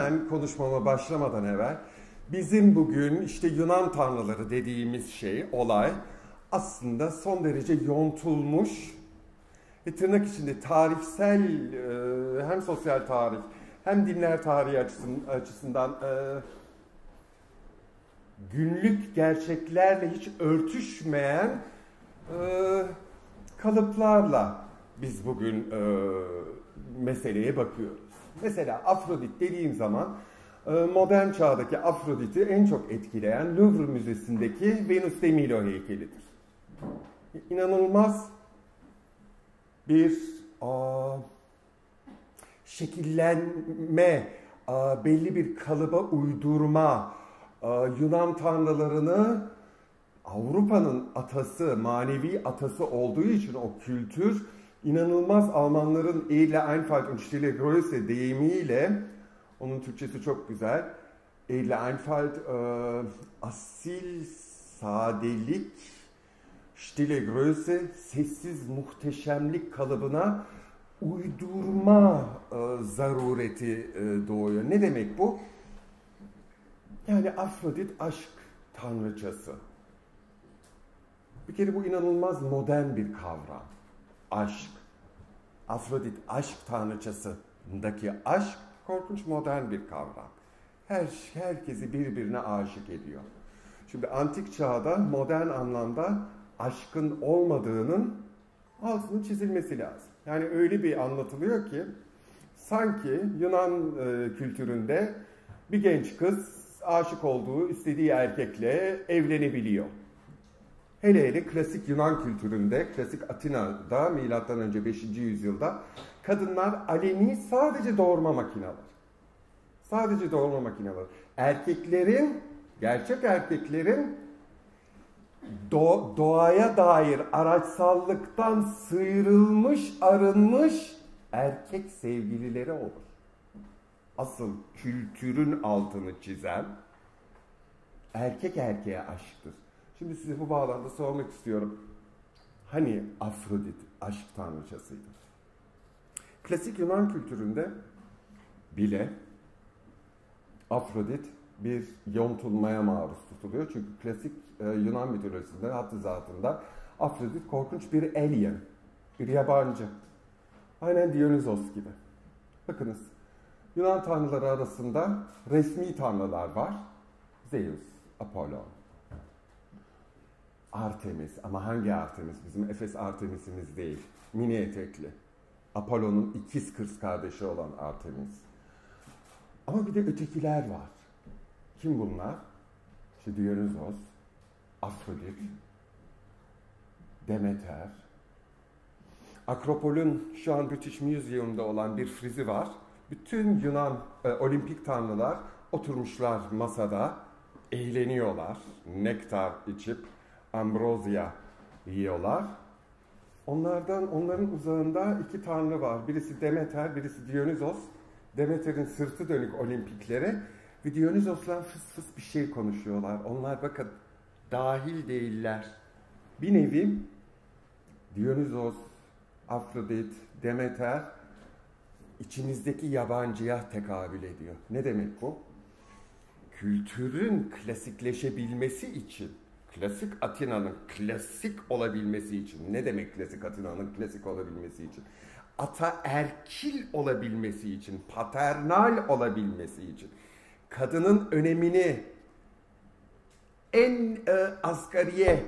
hemen konuşmama başlamadan evvel bizim bugün işte Yunan tanrıları dediğimiz şey, olay aslında son derece yontulmuş ve tırnak içinde tarihsel hem sosyal tarih hem dinler tarihi açısından günlük gerçeklerle hiç örtüşmeyen kalıplarla biz bugün meseleye bakıyoruz. Mesela Afrodit dediğim zaman modern çağdaki Afrodit'i en çok etkileyen Louvre Müzesi'ndeki Venüs de Milo heykelidir. İnanılmaz bir şekillenme, belli bir kalıba uydurma, Yunan tanrılarını Avrupa'nın atası, manevi atası olduğu için o kültür inanılmaz Almanların Edle Einfalt und Stille Größe deyimiyle, onun Türkçesi çok güzel, Edle Einfalt, asil sadelik, Stille Größe, sessiz muhteşemlik kalıbına uydurma zarureti doğuyor. Ne demek bu? Yani Afrodit aşk tanrıçası. Bir kere bu inanılmaz modern bir kavram. Aşk. Afrodit aşk tanrıçasındaki aşk korkunç modern bir kavram. Herkesi birbirine aşık ediyor. Şimdi antik çağda modern anlamda aşkın olmadığının altının çizilmesi lazım. Yani öyle bir anlatılıyor ki sanki Yunan kültüründe bir genç kız aşık olduğu, istediği erkekle evlenebiliyor. Hele hele klasik Yunan kültüründe, klasik Atina'da milattan önce 5. yüzyılda kadınlar aleni sadece doğurma makineleri. Sadece doğurma makineleri. Erkeklerin, gerçek erkeklerin doğaya dair araçsallıktan sıyrılmış, arınmış erkek sevgilileri olur. Asıl kültürün altını çizen erkek erkeğe aşktır. Şimdi size bu bağlamda sormak istiyorum. Hani Afrodit aşk tanrıçasıydı? Klasik Yunan kültüründe bile Afrodit bir yontulmaya maruz tutuluyor. Çünkü klasik Yunan mitolojisinde hattı zatında Afrodit korkunç bir alien, bir yabancı. Aynen Dionysos gibi. Bakınız, Yunan tanrıları arasında resmi tanrılar var. Zeus, Apollo, Artemis, ama hangi Artemis? Bizim Efes Artemis'imiz değil. Mini etekli. Apollo'nun ikiz kız kardeşi olan Artemis. Ama bir de ötekiler var. Kim bunlar? İşte Dionysos, Afrodit, Demeter. Akropol'ün şu an British Museum'da olan bir frizi var. Bütün Yunan olimpik tanrılar oturmuşlar masada, eğleniyorlar. Nektar içip ambrozya yiyorlar. Onların uzağında iki tanrı var. Birisi Demeter, birisi Dionysos. Demeter'in sırtı dönük olimpiklere ve Dionysos'la fıs fıs bir şey konuşuyorlar. Onlar bakın dahil değiller. Bir nevi Dionysos, Afrodit, Demeter içimizdeki yabancıya tekabül ediyor. Ne demek bu? Kültürün klasikleşebilmesi için, klasik Atina'nın klasik olabilmesi için, ne demek klasik Atina'nın klasik olabilmesi için? Ataerkil olabilmesi için, paternal olabilmesi için, kadının önemini en asgariye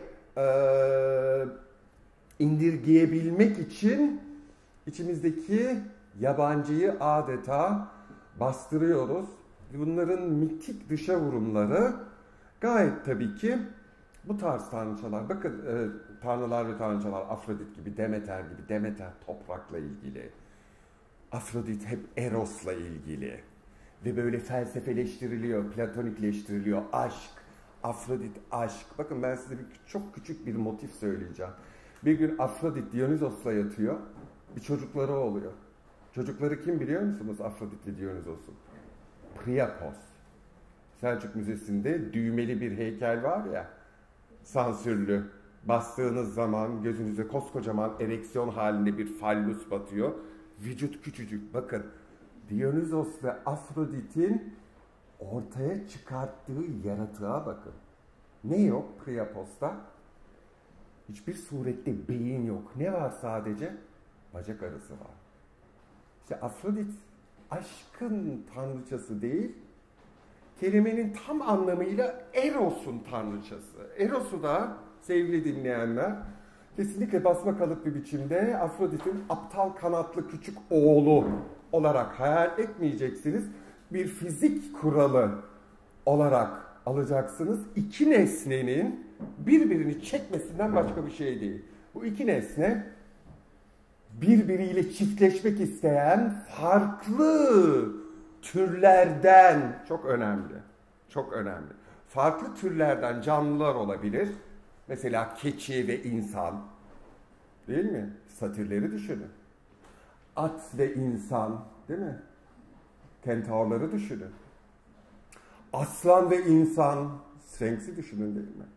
indirgeyebilmek için içimizdeki yabancıyı adeta bastırıyoruz. Bunların mitik dışa vurumları gayet tabii ki bu tarz tanrıçalar. Bakın tanrılar ve tanrıçalar Afrodit gibi, Demeter gibi. Demeter toprakla ilgili. Afrodit hep Eros'la ilgili. Ve böyle felsefeleştiriliyor, platonikleştiriliyor. Aşk, Afrodit aşk. Bakın ben size çok küçük bir motif söyleyeceğim. Bir gün Afrodit Dionysos'la yatıyor. Bir çocukları oluyor. Çocukları kim biliyor musunuz Afrodit ve Dionysos'un? Priapos. Selçuk Müzesi'nde düğmeli bir heykel var ya, sansürlü. Bastığınız zaman gözünüze koskocaman ereksiyon halinde bir fallus batıyor. Vücut küçücük. Bakın Dionysos ve Afrodit'in ortaya çıkarttığı yaratığa bakın. Ne yok Priapos'ta? Hiçbir surette beyin yok. Ne var sadece? Bacak arası var. İşte Afrodit aşkın tanrıçası değil, kelimenin tam anlamıyla Eros'un tanrıçası. Eros'u da sevgili dinleyenler kesinlikle basmakalıp bir biçimde Afrodit'in aptal kanatlı küçük oğlu olarak hayal etmeyeceksiniz. Bir fizik kuralı olarak alacaksınız. İki nesnenin birbirini çekmesinden başka bir şey değil. Bu iki nesne birbiriyle çiftleşmek isteyen farklı türlerden, çok önemli, çok önemli. Farklı türlerden canlılar olabilir. Mesela keçi ve insan, değil mi? Satirleri düşünün. At ve insan, değil mi? Kentaurları düşünün. Aslan ve insan, Sphinx'i düşünün, değil mi?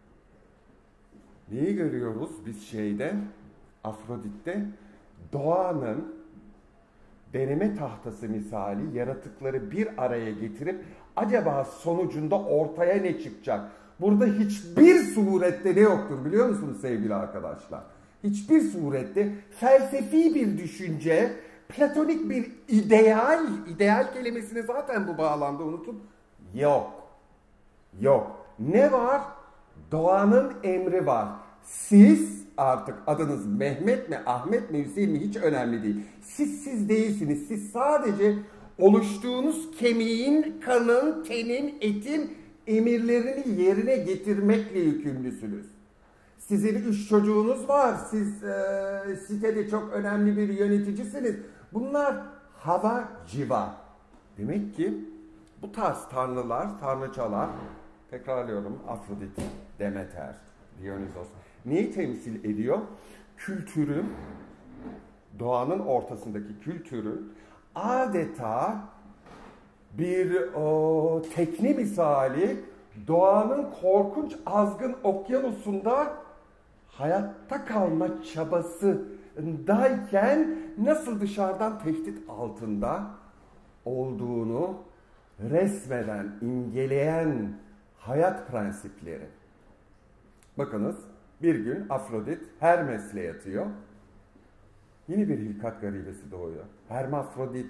Neyi görüyoruz biz Afrodit'te? Doğanın deneme tahtası misali yaratıkları bir araya getirip acaba sonucunda ortaya ne çıkacak? Burada hiçbir surette ne yoktur biliyor musunuz sevgili arkadaşlar? Hiçbir surette felsefi bir düşünce, platonik bir ideal kelimesini zaten bu bağlamda unutun. Yok. Yok. Ne var? Doğanın emri var. Siz artık adınız Mehmet mi, Ahmet mi, Hüseyin mi hiç önemli değil. Siz değilsiniz. Siz sadece oluştuğunuz kemiğin, kanın, tenin, etin emirlerini yerine getirmekle yükümlüsünüz. Sizin 3 çocuğunuz var. Siz sitede çok önemli bir yöneticisiniz. Bunlar hava civa. Demek ki bu tarz tanrılar, tanrıçalar, tekrarlıyorum, Afrodit, Demeter, Dionysos neyi temsil ediyor? Kültürün, doğanın ortasındaki kültürün adeta bir tekne misali doğanın korkunç azgın okyanusunda hayatta kalma çabasındayken nasıl dışarıdan tehdit altında olduğunu resmeden, imgeleyen hayat prensipleri. Bakınız, bir gün Afrodit Hermes'le yatıyor. Yeni bir hilkat garibesi doğuyor. Hermafrodit.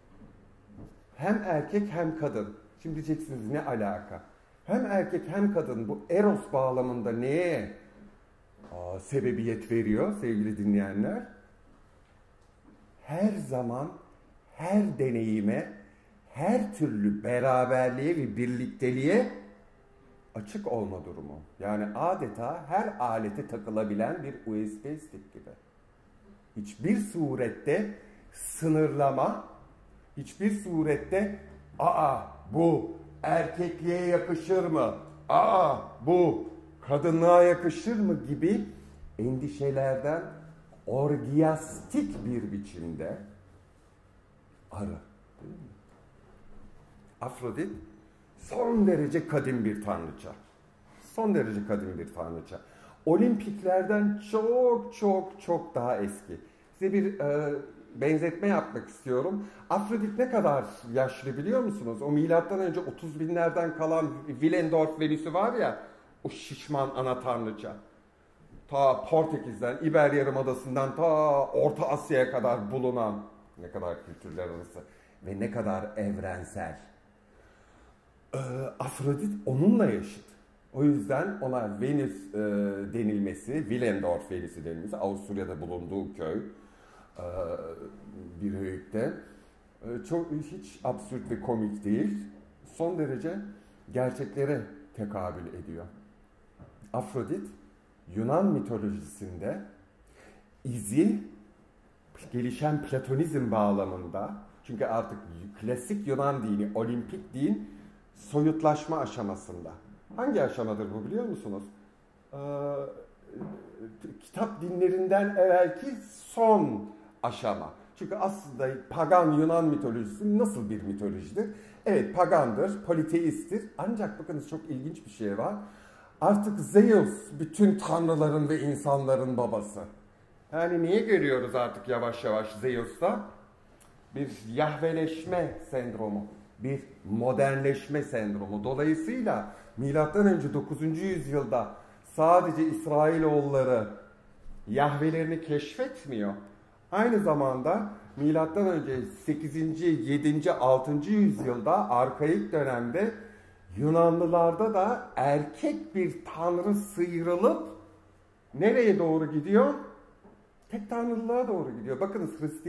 Hem erkek hem kadın. Şimdi diyeceksiniz ne alaka? Hem erkek hem kadın bu Eros bağlamında neye sebebiyet veriyor sevgili dinleyenler? Her zaman, her deneyime, her türlü beraberliğe ve birlikteliğe açık olma durumu. Yani adeta her alete takılabilen bir USB stick gibi. Hiçbir surette sınırlama, hiçbir surette bu erkekliğe yakışır mı? Bu kadınlığa yakışır mı gibi endişelerden orgiyastik bir biçimde arı. Değil mi? Afrodit son derece kadim bir tanrıça. Son derece kadim bir tanrıça. Olimpiklerden çok daha eski. Size bir benzetme yapmak istiyorum. Afrodit ne kadar yaşlı biliyor musunuz? O milattan önce 30 binlerden kalan Willendorf Venüsü var ya, o şişman ana tanrıça. Ta Portekiz'den, İber Yarımadası'ndan ta Orta Asya'ya kadar bulunan, ne kadar kültürler arası ve ne kadar evrensel. Afrodit onunla yaşıt. O yüzden ona Venüs denilmesi, Willendorf Venüsü denilmesi, Avusturya'da bulunduğu köy bir höyükte. Hiç absürt ve komik değil. Son derece gerçeklere tekabül ediyor. Afrodit, Yunan mitolojisinde gelişen Platonizm bağlamında, çünkü artık klasik Yunan dini, olimpik din soyutlaşma aşamasında. Hangi aşamadır bu biliyor musunuz? Kitap dinlerinden evvelki son aşama. Çünkü aslında pagan Yunan mitolojisi nasıl bir mitolojidir? Evet, pagandır, politeisttir. Ancak bakınız çok ilginç bir şey var. Artık Zeus bütün tanrıların ve insanların babası. Yani niye görüyoruz artık yavaş yavaş Zeus'ta? bir Yahveleşme sendromu, bir modernleşme sendromu. Dolayısıyla milattan önce 9. yüzyılda sadece İsrailoğulları Yahvelerini keşfetmiyor. Aynı zamanda milattan önce 8. 7. 6. yüzyılda arkaik dönemde Yunanlılarda da erkek bir tanrı sıyrılıp nereye doğru gidiyor? Tek tanrılığa doğru gidiyor. Bakınız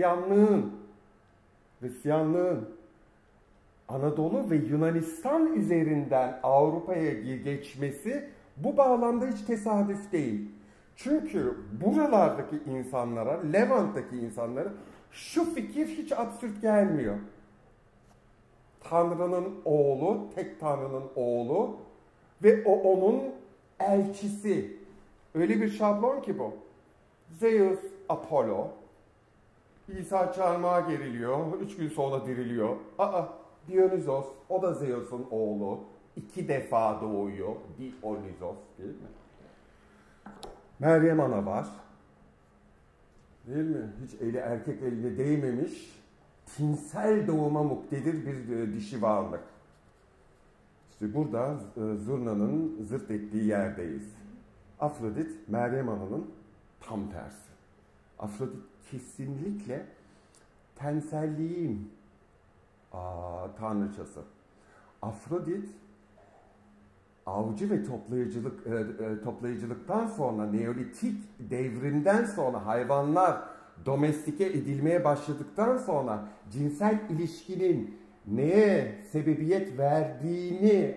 Hristiyanlığın Anadolu ve Yunanistan üzerinden Avrupa'ya geçmesi bu bağlamda hiç tesadüf değil. Çünkü buralardaki insanlara, Levant'taki insanlara şu fikir hiç absürt gelmiyor. Tanrı'nın oğlu, tek Tanrı'nın oğlu ve o onun elçisi. Öyle bir şablon ki bu. Zeus, Apollo, İsa çarmıha geriliyor, 3 gün sonra diriliyor. Dionysos, o da Zeus'un oğlu. 2 defa doğuyor. Dionysos değil mi? Meryem Ana var. Değil mi? Hiç eli erkek eline değmemiş, tinsel doğuma muktedir bir dişi varlık. İşte burada zurnanın zırt ettiği yerdeyiz. Afrodit, Meryem Ana'nın tam tersi. Afrodit kesinlikle tenselliğin tanrıçası. Afrodit avcı ve toplayıcılıktan sonra, Neolitik devrimden sonra hayvanlar domestike edilmeye başladıktan sonra cinsel ilişkinin neye sebebiyet verdiğini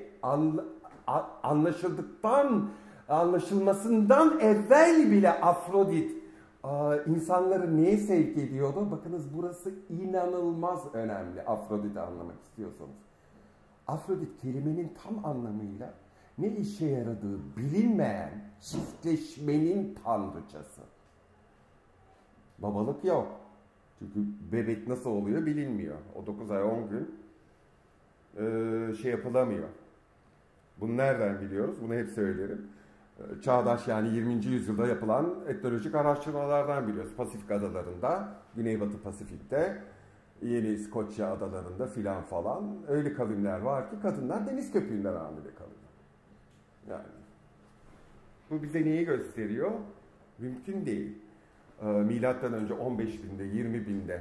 anlaşılmasından evvel bile Afrodit insanları neye sevk ediyordu? Bakınız burası inanılmaz önemli Afrodit'i anlamak istiyorsanız. Afrodit kelimenin tam anlamıyla ne işe yaradığı bilinmeyen çiftleşmenin tanrıçası. Babalık yok. Çünkü bebek nasıl oluyor bilinmiyor. O 9 ay 10 gün yapılamıyor. Bunu nereden biliyoruz? Bunu hep söylerim. Çağdaş yani 20. yüzyılda yapılan etnolojik araştırmalardan biliyoruz. Pasifik adalarında, Güneybatı Pasifik'te, Yeni İskoçya adalarında filan falan öyle kavimler var ki kadınlar deniz köpüğünden hamile kalıyor. Yani bu bize neyi gösteriyor? Mümkün değil. Milattan önce 15 binde, 20 binde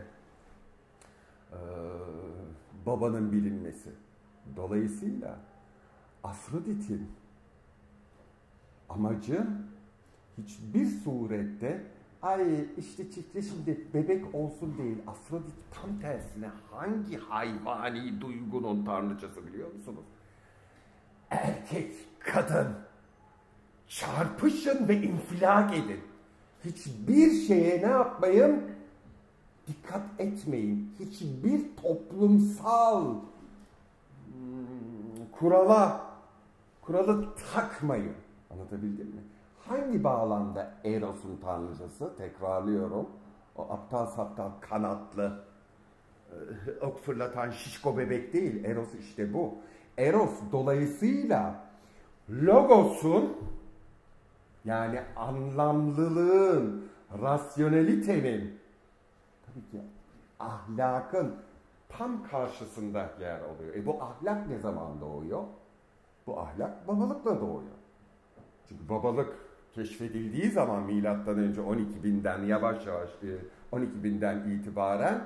babanın bilinmesi. Dolayısıyla Afrodit'in amacı hiçbir surette işte çiftleşin de bebek olsun değil. Afrodit tam tersine hangi hayvani duygunun tanrıçası biliyor musunuz? Erkek, kadın, çarpışın ve infilak edin. Hiçbir şeye ne yapmayın? Dikkat etmeyin. Hiçbir toplumsal kuralı takmayın. Anlatabildim mi? Hangi bağlamda Eros'un tanrıcısı? Tekrarlıyorum. O aptal saptal kanatlı, ok fırlatan şişko bebek değil. Eros işte bu. Eros dolayısıyla Logos'un yani anlamlılığın, rasyonelitenin, tabii ki ahlakın tam karşısında yer alıyor. Bu ahlak ne zaman doğuyor? Bu ahlak babalıkla doğuyor. Çünkü babalık keşfedildiği zaman milattan önce 12.000'den yavaş yavaş 12.000'den itibaren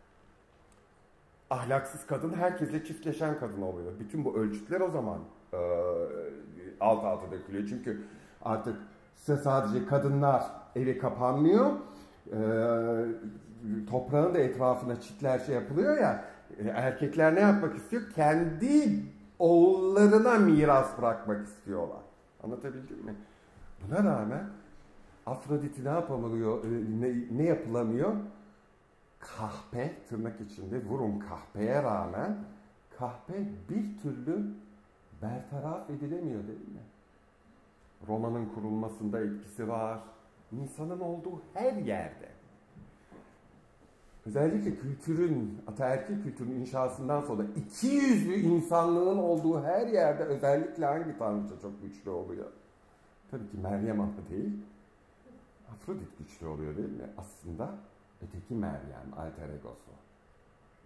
ahlaksız kadın herkesle çiftleşen kadın oluyor. Bütün bu ölçütler o zaman alt alta dökülüyor. Çünkü artık sadece kadınlar eve kapanmıyor. Toprağın da etrafına çitler yapılıyor ya. Erkekler ne yapmak istiyor? Kendi oğullarına miras bırakmak istiyorlar. Anlatabildim mi? Buna rağmen Afrodit'i ne yapamıyor, ne yapılamıyor? Kahpe, tırnak içinde vurun kahpeye rağmen kahpe bir türlü bertaraf edilemiyor değil mi? Roma'nın kurulmasında etkisi var. İnsanın olduğu her yerde. Özellikle ataerkil kültürün inşasından sonra 200'lü insanlığın olduğu her yerde özellikle hangi tanrıça çok güçlü oluyor? Tabii ki Meryem Ana değil, Afrodit güçlü oluyor değil mi? Aslında öteki Meryem, alter egosu.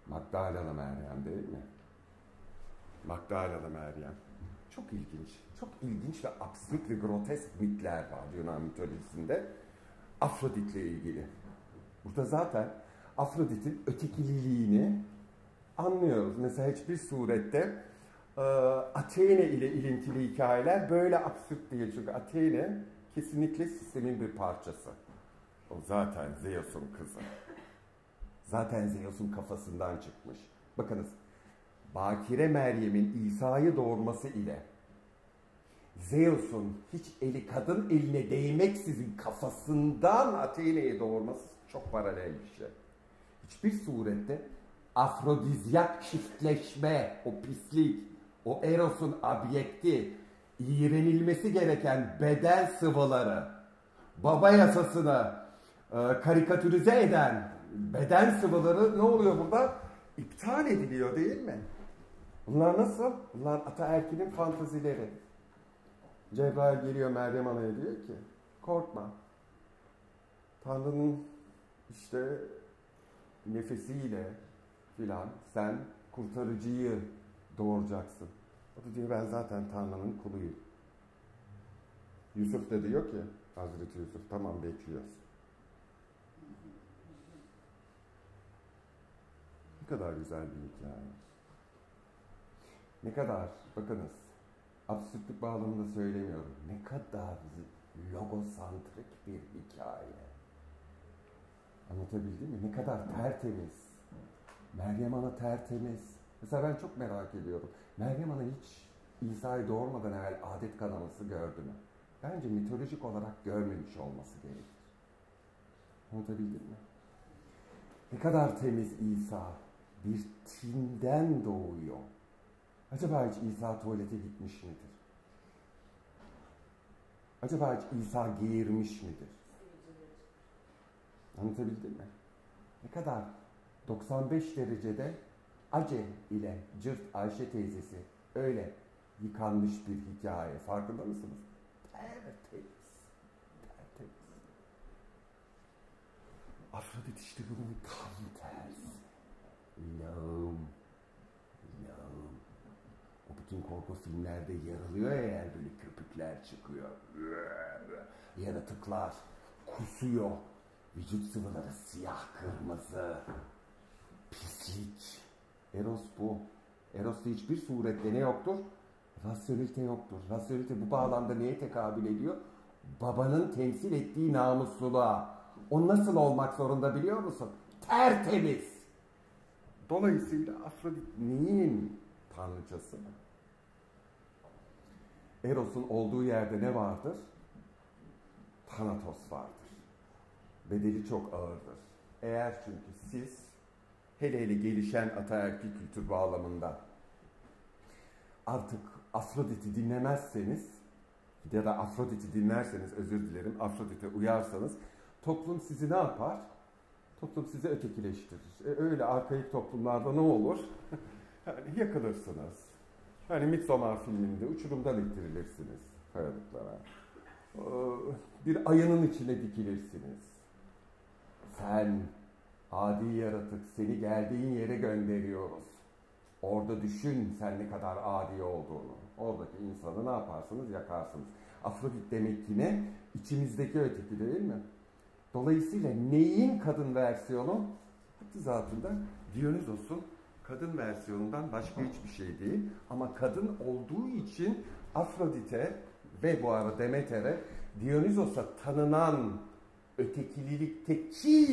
Magdalena Meryem değil mi? Magdalena Meryem. Çok ilginç. Çok ilginç ve absürt ve grotesk mitler var Yunan mitolojisinde. Afrodit'le ilgili. Burada zaten Afrodit'in ötekililiğini anlıyoruz. Mesela hiçbir surette Athene ile ilintili hikayeler böyle absürt değil. Çünkü Athene kesinlikle sistemin bir parçası. O zaten Zeus'un kızı. Zaten Zeus'un kafasından çıkmış. Bakınız, Bakire Meryem'in İsa'yı doğurması ile Zeus'un hiç eli kadın eline değmeksizin kafasından Athene'yi doğurması çok paralel bir şey. Hiçbir surette afrodizyak çiftleşme, o pislik, o Eros'un abyekti, iğrenilmesi gereken beden sıvıları, baba yasasını karikatürize eden beden sıvıları ne oluyor burada? İptal ediliyor değil mi? Bunlar nasıl? Bunlar ataerkinin fantazileri. Cebrail geliyor Meryem Ana'ya diyor ki, korkma. Tanrı'nın işte nefesiyle filan sen kurtarıcıyı doğuracaksın. O da diyor ben zaten Tanrı'nın kuluyum. Yusuf da diyor ki, Hazreti Yusuf tamam bekliyoruz. Ne kadar güzel bir hikaye. Ne kadar, bakınız, absürtlük bağlamında söylemiyorum. Ne kadar logosantrik bir hikaye. Anlatabildim mi? Ne kadar tertemiz. Meryem Ana tertemiz. Mesela ben çok merak ediyorum. Meryem Ana hiç İsa'yı doğurmadan evvel adet kanaması gördü mü? Bence mitolojik olarak görmemiş olması gerekir. Anlatabildim mi? Ne kadar temiz İsa. Bir tinden doğuyor. Acaba hiç İsa tuvalete gitmiş midir? Acaba hiç İsa geğirmiş midir? Anlatabildim mi? Ne kadar 95 derecede Ace ile Cırt Ayşe teyzesi öyle yıkanmış bir hikaye. Farkında mısınız? Tertemiz. Tertemiz. Afrodit işte bunun tam tersi. Lağım. Lağım. O bütün korku filmlerde yarılıyor ya eğer böyle köpükler çıkıyor. Yaratıklar kusuyor. Vücut sıvıları siyah kırmızı. Pislik. Eros bu. Eros'ta hiçbir surette ne yoktur? Rasyonelite yoktur. Rasyonelite bu bağlamda neye tekabül ediyor? Babanın temsil ettiği namussuzluğa. O nasıl olmak zorunda biliyor musun? Tertemiz. Dolayısıyla Afrodit neyin tanrıçası? Eros'un olduğu yerde ne vardır? Thanatos vardır. Bedeli çok ağırdır. Eğer çünkü siz hele hele gelişen ataerkil kültür bağlamında artık Afrodit'i dinlemezseniz ya da Afrodit'i dinlerseniz, özür dilerim, Afrodit'e uyarsanız toplum sizi ne yapar? Toplum sizi ötekileştirir. Öyle arkaik toplumlarda ne olur? Yani yakılırsınız. Hani Midsommar filminde uçurumdan ittirilirsiniz kayalıklara. Bir ayının içine dikilirsiniz. Sen adi yaratık, seni geldiğin yere gönderiyoruz. Orada düşün sen ne kadar adi olduğunu. Oradaki insanı ne yaparsınız? Yakarsınız. Afrodit demek ki ne? İçimizdeki öteki değil mi? Dolayısıyla neyin kadın versiyonu? Hatta zatında Dionysos'un kadın versiyonundan başka hiçbir şey değil. Ama kadın olduğu için Afrodit'e ve bu arada Demeter'e Dionysos'a tanınan ötekililikteki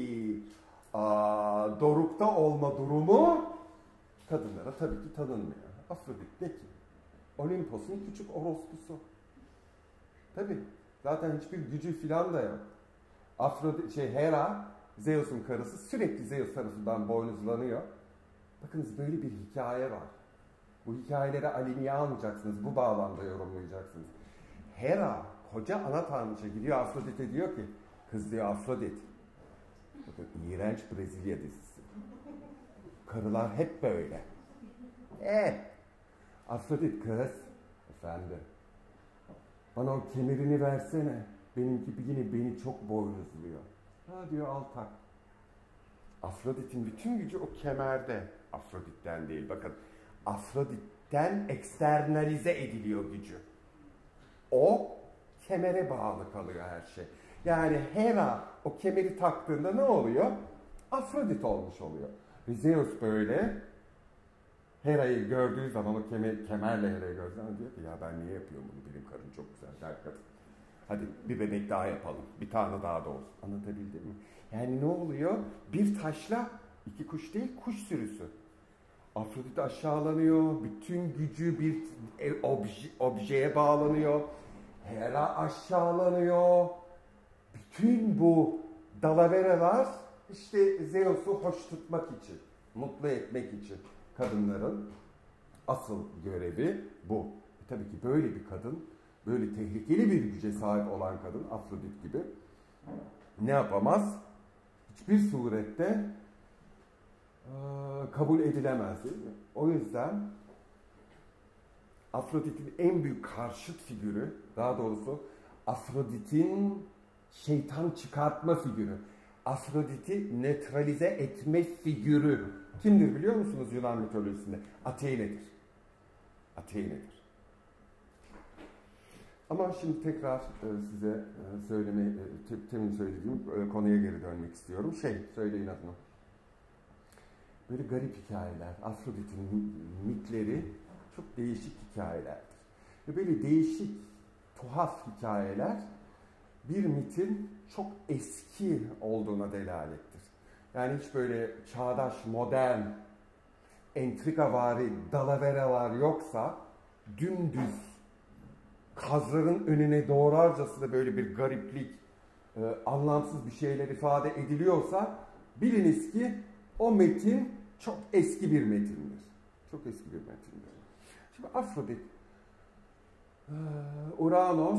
dorukta olma durumu kadınlara tabii ki tanınmıyor. Afrodit ne ki? Olimpos'un küçük orospusu. Tabii. Zaten hiçbir gücü filan da yok. Hera, Zeus'un karısı sürekli Zeus tarafından boynuzlanıyor. Bakınız böyle bir hikaye var. Bu hikayeleri aleniye almayacaksınız. Bu bağlamda yorumlayacaksınız. Hera, koca ana tanrıça gidiyor Afrodit'e diyor ki, kız diyor Afrodit. Bakın iğrenç Brezilya dizisi. Karılar hep böyle. Afrodit kız. Efendim. Bana o kemerini versene. Benimki yine beni çok boynuzluyor. Ha diyor al tak. Afrodit'in bütün gücü o kemerde. Afrodit'ten değil. Bakın, Afrodit'ten eksternalize ediliyor gücü. O kemere bağlı kalıyor her şey. Yani Hera o kemeri taktığında ne oluyor? Afrodit olmuş oluyor. Zeus böyle Hera'yı gördüğü zaman, o kemerle Hera'yı gördüğü zaman diyor ki ya ben niye yapıyorum bunu, benim karım çok güzel der kadın. Hadi bir bebek daha yapalım, bir tane daha da olsun. Anlatabildim mi? Yani ne oluyor? Bir taşla iki kuş değil, kuş sürüsü. Afrodit aşağılanıyor, bütün gücü bir objeye bağlanıyor. Hera aşağılanıyor. Bütün bu dalaveralar işte Zeus'u hoş tutmak için, mutlu etmek için kadınların asıl görevi bu. Tabii ki böyle bir kadın, böyle tehlikeli bir güce sahip olan kadın, Afrodit gibi ne yapamaz? Hiçbir surette kabul edilemez değil mi? O yüzden Afrodit'in en büyük karşıt figürü, daha doğrusu Afrodit'in şeytan çıkartma figürü, Afrodit'i nötralize etme figürü kimdir biliyor musunuz Yunan mitolojisinde? Athene'dir. Athene'dir. Ama şimdi tekrar size temin söylediğim konuya geri dönmek istiyorum. Söyleyin adını. Böyle garip hikayeler, Afrodit'in mitleri çok değişik hikayelerdir. Ve böyle değişik, tuhaf hikayeler bir mitin çok eski olduğuna delalettir. Yani hiç böyle çağdaş, modern, entrikavari dalaveralar yoksa, dümdüz, kazların önüne doğrarcasına böyle bir gariplik, anlamsız bir şeyler ifade ediliyorsa, biliniz ki o metin çok eski bir metindir. Çok eski bir metindir. Şimdi Afrodit, Uranos,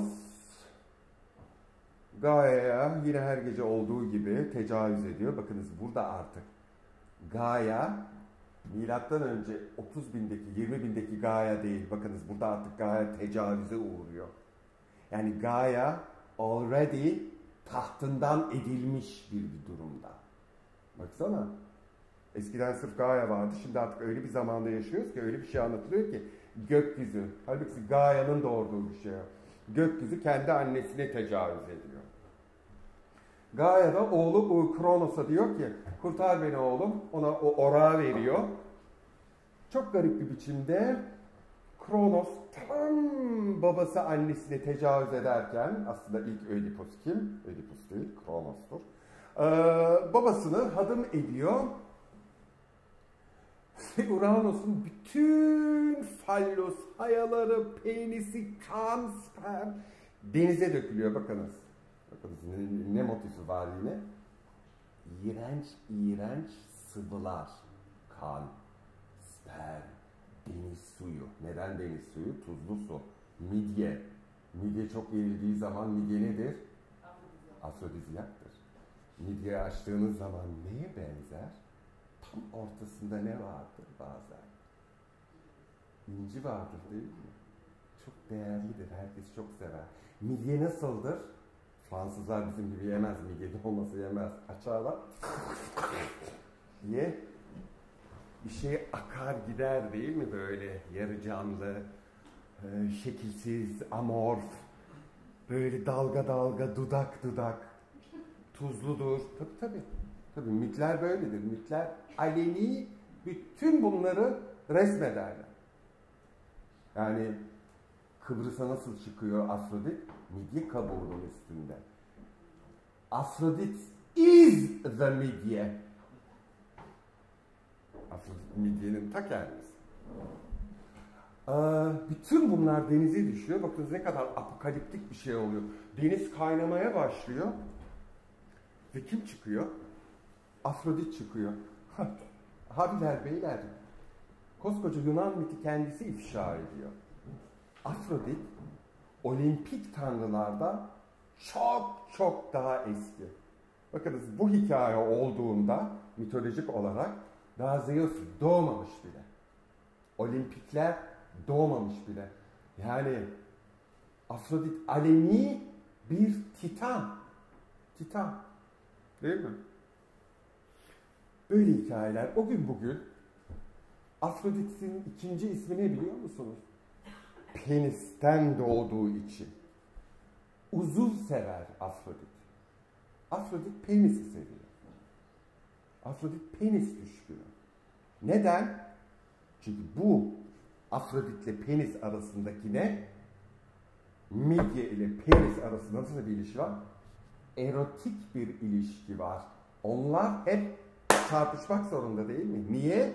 Gaia'ya yine her gece olduğu gibi tecavüz ediyor. Bakınız burada artık Gaia, milattan önce 30 bindeki, 20 bindeki Gaia değil. Bakınız burada artık Gaia tecavüze uğruyor. Yani Gaia already tahtından edilmiş bir durumda. Baksana. Eskiden sırf Gaia vardı. Şimdi artık öyle bir zamanda yaşıyoruz ki öyle bir şey anlatılıyor ki gökyüzü. Halbuki Gaia'nın doğurduğu bir şey. Gökyüzü kendi annesine tecavüz ediyor. Gaia da oğlu Kronos'a diyor ki kurtar beni oğlum. Ona o orağı veriyor. Çok garip bir biçimde Kronos tam babası annesine tecavüz ederken, aslında ilk Ödipus kim? Ödipus değil, Kronos'tur. Babasını hadım ediyor. Ve Uranos'un bütün fallos, hayaları, penisi, kan, sperm denize dökülüyor. Bakınız. Bakınız ne motifi var yine? İğrenç, iğrenç sıvılar. Kan, sperm, deniz suyu. Neden deniz suyu? Tuzlu su. Midye. Midye çok yenildiği zaman midye nedir? Afrodizyaktır. Midye açtığınız zaman neye benzer? Tam ortasında ne vardır bazen? İnci vardır değil mi? Çok değerlidir. Herkes çok sever. Midye nasıldır? Fransızlar bizim gibi yemez. Midye olması yemez. Açarlar. Ye. Bir şey akar gider değil mi böyle? Yarı canlı, şekilsiz, amorf. Böyle dalga dalga, dudak dudak. Tuzludur. Tabii. Tabii mitler böyledir. Mitler aleni bütün bunları resmederler. Yani Kıbrıs'a nasıl çıkıyor Afrodit? Midye kabuğunun üstünde. Afrodit is the midye. Afrodit midyenin ta kendisi. Bütün bunlar denize düşüyor. Bakınız ne kadar apokaliptik bir şey oluyor. Deniz kaynamaya başlıyor. Ve kim çıkıyor? Afrodit çıkıyor. Abiler, beyler, koskoca Yunan miti kendisi ifşa ediyor. Afrodit, olimpik tanrılarda çok çok daha eski. Bakınız bu hikaye olduğunda mitolojik olarak daha Zeus doğmamış bile. Olimpikler doğmamış bile. Yani Afrodit aleni bir titan. Titan. Değil mi? Böyle hikayeler. O gün bugün Afrodit'in ikinci ismi ne biliyor musunuz? Penisten doğduğu için. Uzuv sever Afrodit. Afrodit penisi seviyor. Afrodit penis düşkünü. Neden? Çünkü bu Afrodit ile penis arasındaki ne? Midye ile penis arasında nasıl bir ilişki var? Erotik bir ilişki var. Onlar hep çarpışmak zorunda değil mi? Niye?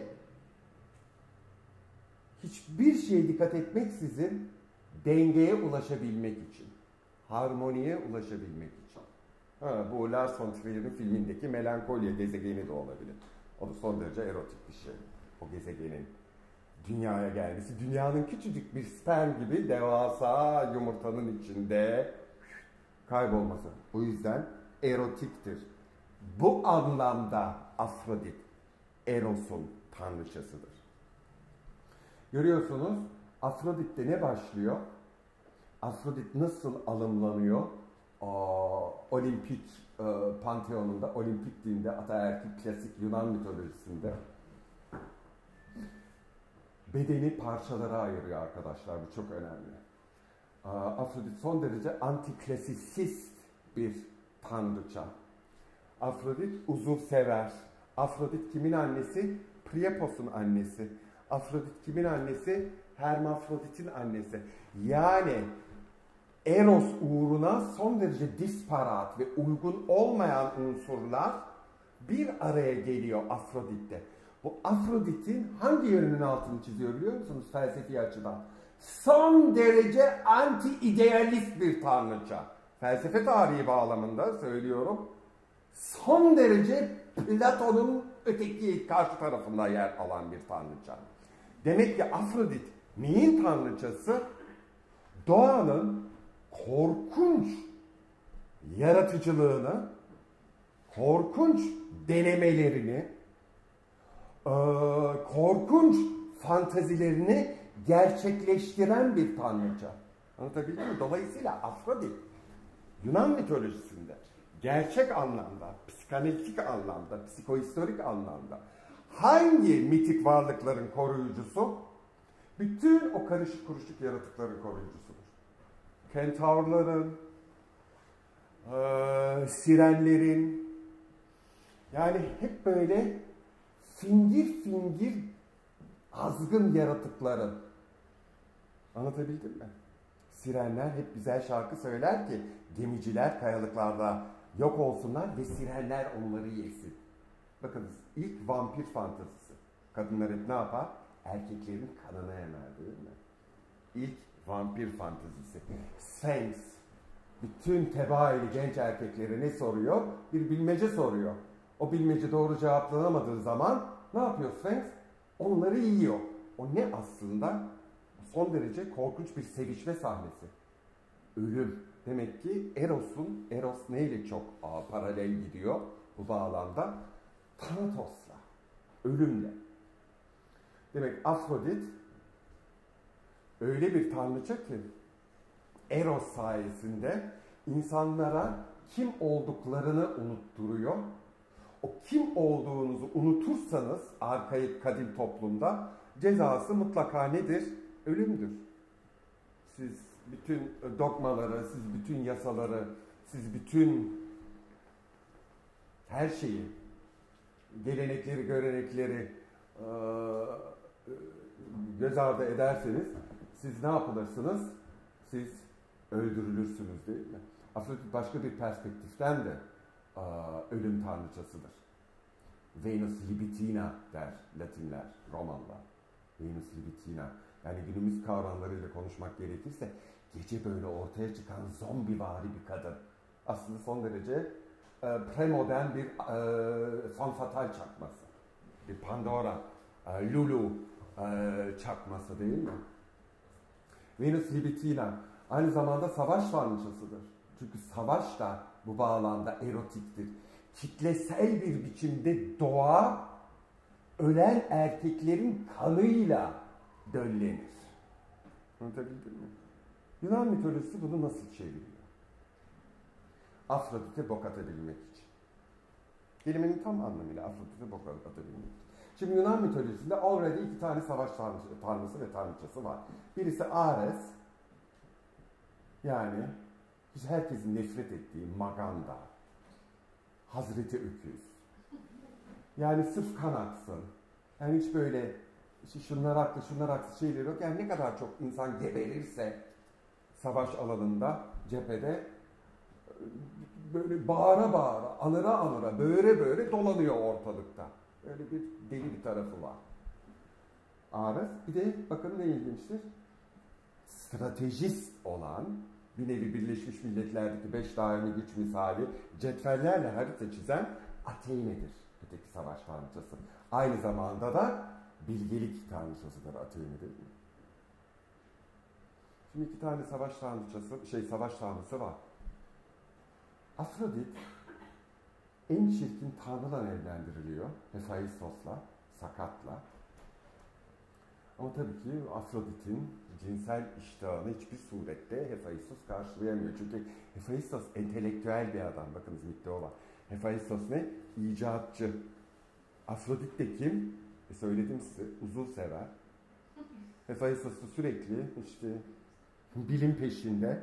Hiçbir şeye dikkat etmeksizin dengeye ulaşabilmek için. Harmoniye ulaşabilmek için. Bu Lars von Trier'in filmindeki Melankolya gezegeni de olabilir. O da son derece erotik bir şey. O gezegenin dünyaya gelmesi. Dünyanın küçücük bir sperm gibi devasa yumurtanın içinde kaybolması. Bu yüzden erotiktir. Bu anlamda Afrodit, Eros'un tanrıçasıdır. Görüyorsunuz, Afrodit'te ne başlıyor? Afrodit nasıl alımlanıyor? Olimpik panteonunda, olimpik dinde, ataerkil klasik Yunan mitolojisinde bedeni parçalara ayırıyor arkadaşlar. Bu çok önemli. Afrodit son derece antiklasisist bir tanrıça. Afrodit uzuv sever. Afrodit kimin annesi? Priapos'un annesi. Afrodit kimin annesi? Hermafrodit'in annesi. Yani Eros uğruna son derece disparat ve uygun olmayan unsurlar bir araya geliyor Afrodit'te. Bu Afrodit'in hangi yönünün altını çiziyor biliyor musunuz felsefi açıdan? Son derece anti-idealist bir tanrıça. Felsefe tarihi bağlamında söylüyorum. Son derece Platon'un öteki karşı tarafında yer alan bir tanrıça. Demek ki Afrodit neyin tanrıçası? Doğanın korkunç yaratıcılığını, korkunç denemelerini, korkunç fantazilerini gerçekleştiren bir tanrıça. Anlatabildim mi? Dolayısıyla Afrodit Yunan mitolojisinde gerçek anlamda, psikanalitik anlamda, psikohistorik anlamda hangi mitik varlıkların koruyucusu? Bütün o karışık kuruşuk yaratıkların koruyucusudur. Kentaurların, sirenlerin, yani hep böyle fingir fingir azgın yaratıkların. Anlatabildim mi? Sirenler hep güzel şarkı söyler ki gemiciler kayalıklarda yok olsunlar ve sirenler onları yesin. Bakınız ilk vampir fantazisi. Kadınlar hep ne yapar? Erkeklerin kanını emer değil mi? İlk vampir fantazisi. Sphinx bütün tebaili genç erkeklere ne soruyor? Bir bilmece soruyor. O bilmece doğru cevaplanamadığı zaman ne yapıyor Sphinx? Onları yiyor. O ne aslında? Son derece korkunç bir sevişme sahnesi. Ölüm. Demek ki Eros neyle çok paralel gidiyor bu bağlamda? Thanatos'la. Ölümle. Demek Afrodit öyle bir tanrıça ki Eros sayesinde insanlara kim olduklarını unutturuyor. O kim olduğunuzu unutursanız arkaik kadim toplumda cezası mutlaka nedir? Ölümdür. Siz bütün dogmaları, siz bütün yasaları, siz bütün her şeyi, gelenekleri, görenekleri göz ardı ederseniz siz ne yapılırsınız? Siz öldürülürsünüz değil mi? Afrodit başka bir perspektiften de ölüm tanrıçasıdır. Venus Libitina der Latinler, Romalılar. Venus Libitina. Yani günümüz kavramlarıyla konuşmak gerekirse gece böyle ortaya çıkan zombivari bir kadın. Aslında son derece premodern bir femme fatale çakması. Bir Pandora, Lulu çakması değil mi? Venus Libitina aynı zamanda savaş tanrıçasıdır. Çünkü savaş da bu bağlamda erotiktir. Kitlesel bir biçimde doğa ölen erkeklerin kanıyla döllenir. Anlatabildim mi? Yunan mitolojisi bunu nasıl çeviriyor? Afrodit'e bok atabilmek için. Kelimenin tam anlamıyla Afrodit'e bok atabilmek. Şimdi Yunan mitolojisinde already 2 tane savaş tanrısı ve tanrıçası var. Birisi Ares, yani herkesin nefret ettiği Maganda, Hazreti Öküz. Yani sırf kan aksın. Yani hiç böyle işte şunlar haklı, şunlar haksız şeyler yok. Yani ne kadar çok insan geberirse savaş alanında, cephede böyle bağıra bağıra, anıra anıra, böğre böğre dolanıyor ortalıkta. Öyle bir deli bir tarafı var. Ares. Bir de bakın ne ilginçtir. Stratejist olan, bir nevi Birleşmiş Milletler'deki 5 daimi güç misali cetvellerle harita çizen Athene'dir. Öteki savaş tanrıçası. Aynı zamanda da bilgelik tanrıçasıdır Athene, değil mi? Şimdi 2 tane savaş tanrıçası, savaş tanrısı var. Afrodit en çirkin tanrıdan evlendiriliyor. Hephaistos'la, Sakat'la. Ama tabii ki Afrodit'in cinsel iştahını hiçbir surette Hephaistos karşılayamıyor. Çünkü Hephaistos entelektüel bir adam. Bakınız mitte o var. Hephaistos ne? İcatçı. Afrodit de kim? Söyledim size. Uzun sever. Hephaistos da sürekli işte bilim peşinde.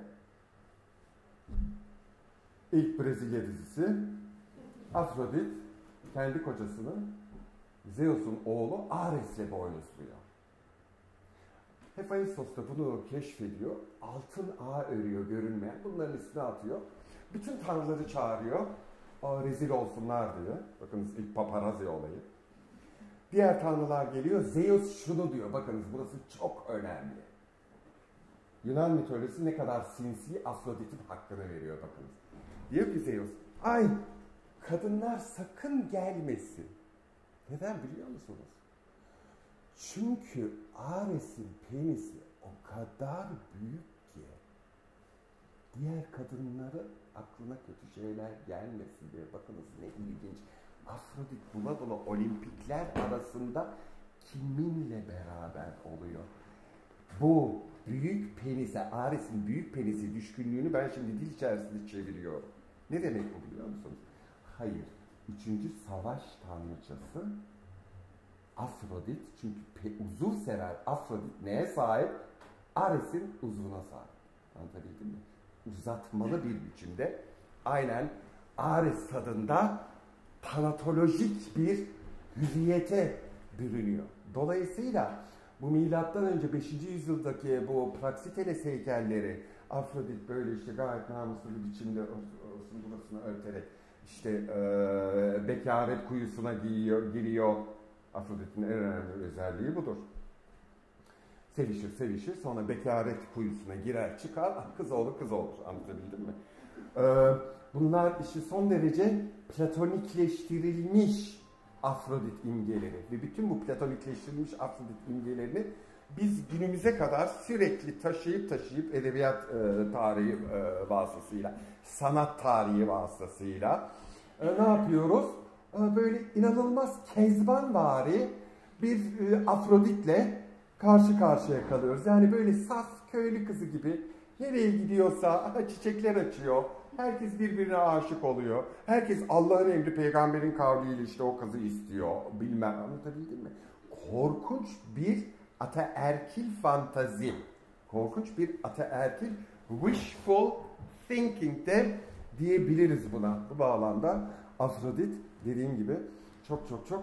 İlk Brezilya dizisi Afrodit kendi kocasını Zeus'un oğlu Ares'le boynuzluyor. Hephaistos da bunu keşfediyor. Altın ağ örüyor görünmeyen. Bunların üstüne atıyor. Bütün tanrıları çağırıyor. Rezil olsunlar diyor. Bakınız ilk paparazzi olayı. Diğer tanrılar geliyor. Zeus şunu diyor. Bakınız burası çok önemli. Yunan mitolojisi ne kadar sinsi, Afrodit'in hakkını veriyor bakınız. Diyor ki Zeus, ay kadınlar sakın gelmesin. Neden biliyor musunuz? Çünkü Ares'in penisi o kadar büyük ki diğer kadınları aklına kötü şeyler gelmesin diye. Bakınız ne ilginç. Afrodit bula bula olimpikler arasında kiminle beraber oluyor? Bu büyük penise, Ares'in büyük penisi düşkünlüğünü ben şimdi dil içerisinde çeviriyorum. Ne demek bu biliyor musunuz? Hayır. 3. savaş tanrıçası Afrodit, çünkü uzuv sever Afrodit neye sahip? Ares'in uzvuna sahip. Anlatabildim mi? Uzatmalı bir biçimde aynen Ares tadında tanatolojik bir hüviyete bürünüyor. Dolayısıyla bu milattan önce 5. yüzyıldaki bu Praxiteles heykelleri Afrodit böyle işte gayet namuslu bir biçimde burasını örterek işte bekaret kuyusuna giriyor. Afrodit'in en önemli özelliği budur. Sevişir sonra bekaret kuyusuna girer çıkar kız olur anlatabildim mi? Bunlar işte son derece platonikleştirilmiş Afrodit imgeleri ve bütün bu platonikleştirilmiş Afrodit imgelerini biz günümüze kadar sürekli taşıyıp edebiyat tarihi vasıtasıyla, sanat tarihi vasıtasıyla ne yapıyoruz? Böyle inanılmaz kezbanvari bir Afrodit'le karşı karşıya kalıyoruz. Yani böyle saf köylü kızı gibi nereye gidiyorsa çiçekler açıyor. Herkes birbirine aşık oluyor. Herkes Allah'ın emri peygamberin kavliyle işte o kızı istiyor. Bilmem anlatabildim mi? Korkunç bir ataerkil fantazi. Korkunç bir ataerkil wishful thinking de diyebiliriz buna. Bu bağlamda Afrodit dediğim gibi çok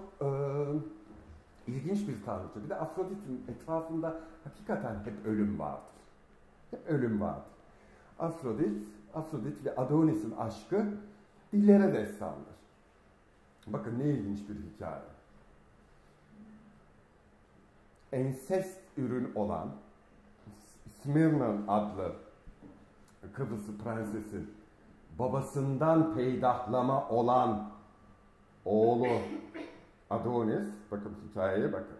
ilginç bir tanrıça. Bir de Afrodit'in etrafında hakikaten hep ölüm vardır. Hep ölüm vardır. Afrodit ve Adonis'in aşkı dillere destandır. Bakın ne ilginç bir hikaye. Ensest ürün olan Smyrna adlı Kıbrıslı prensesin babasından peydahlama olan oğlu Adonis, bakın hikayeye bakın.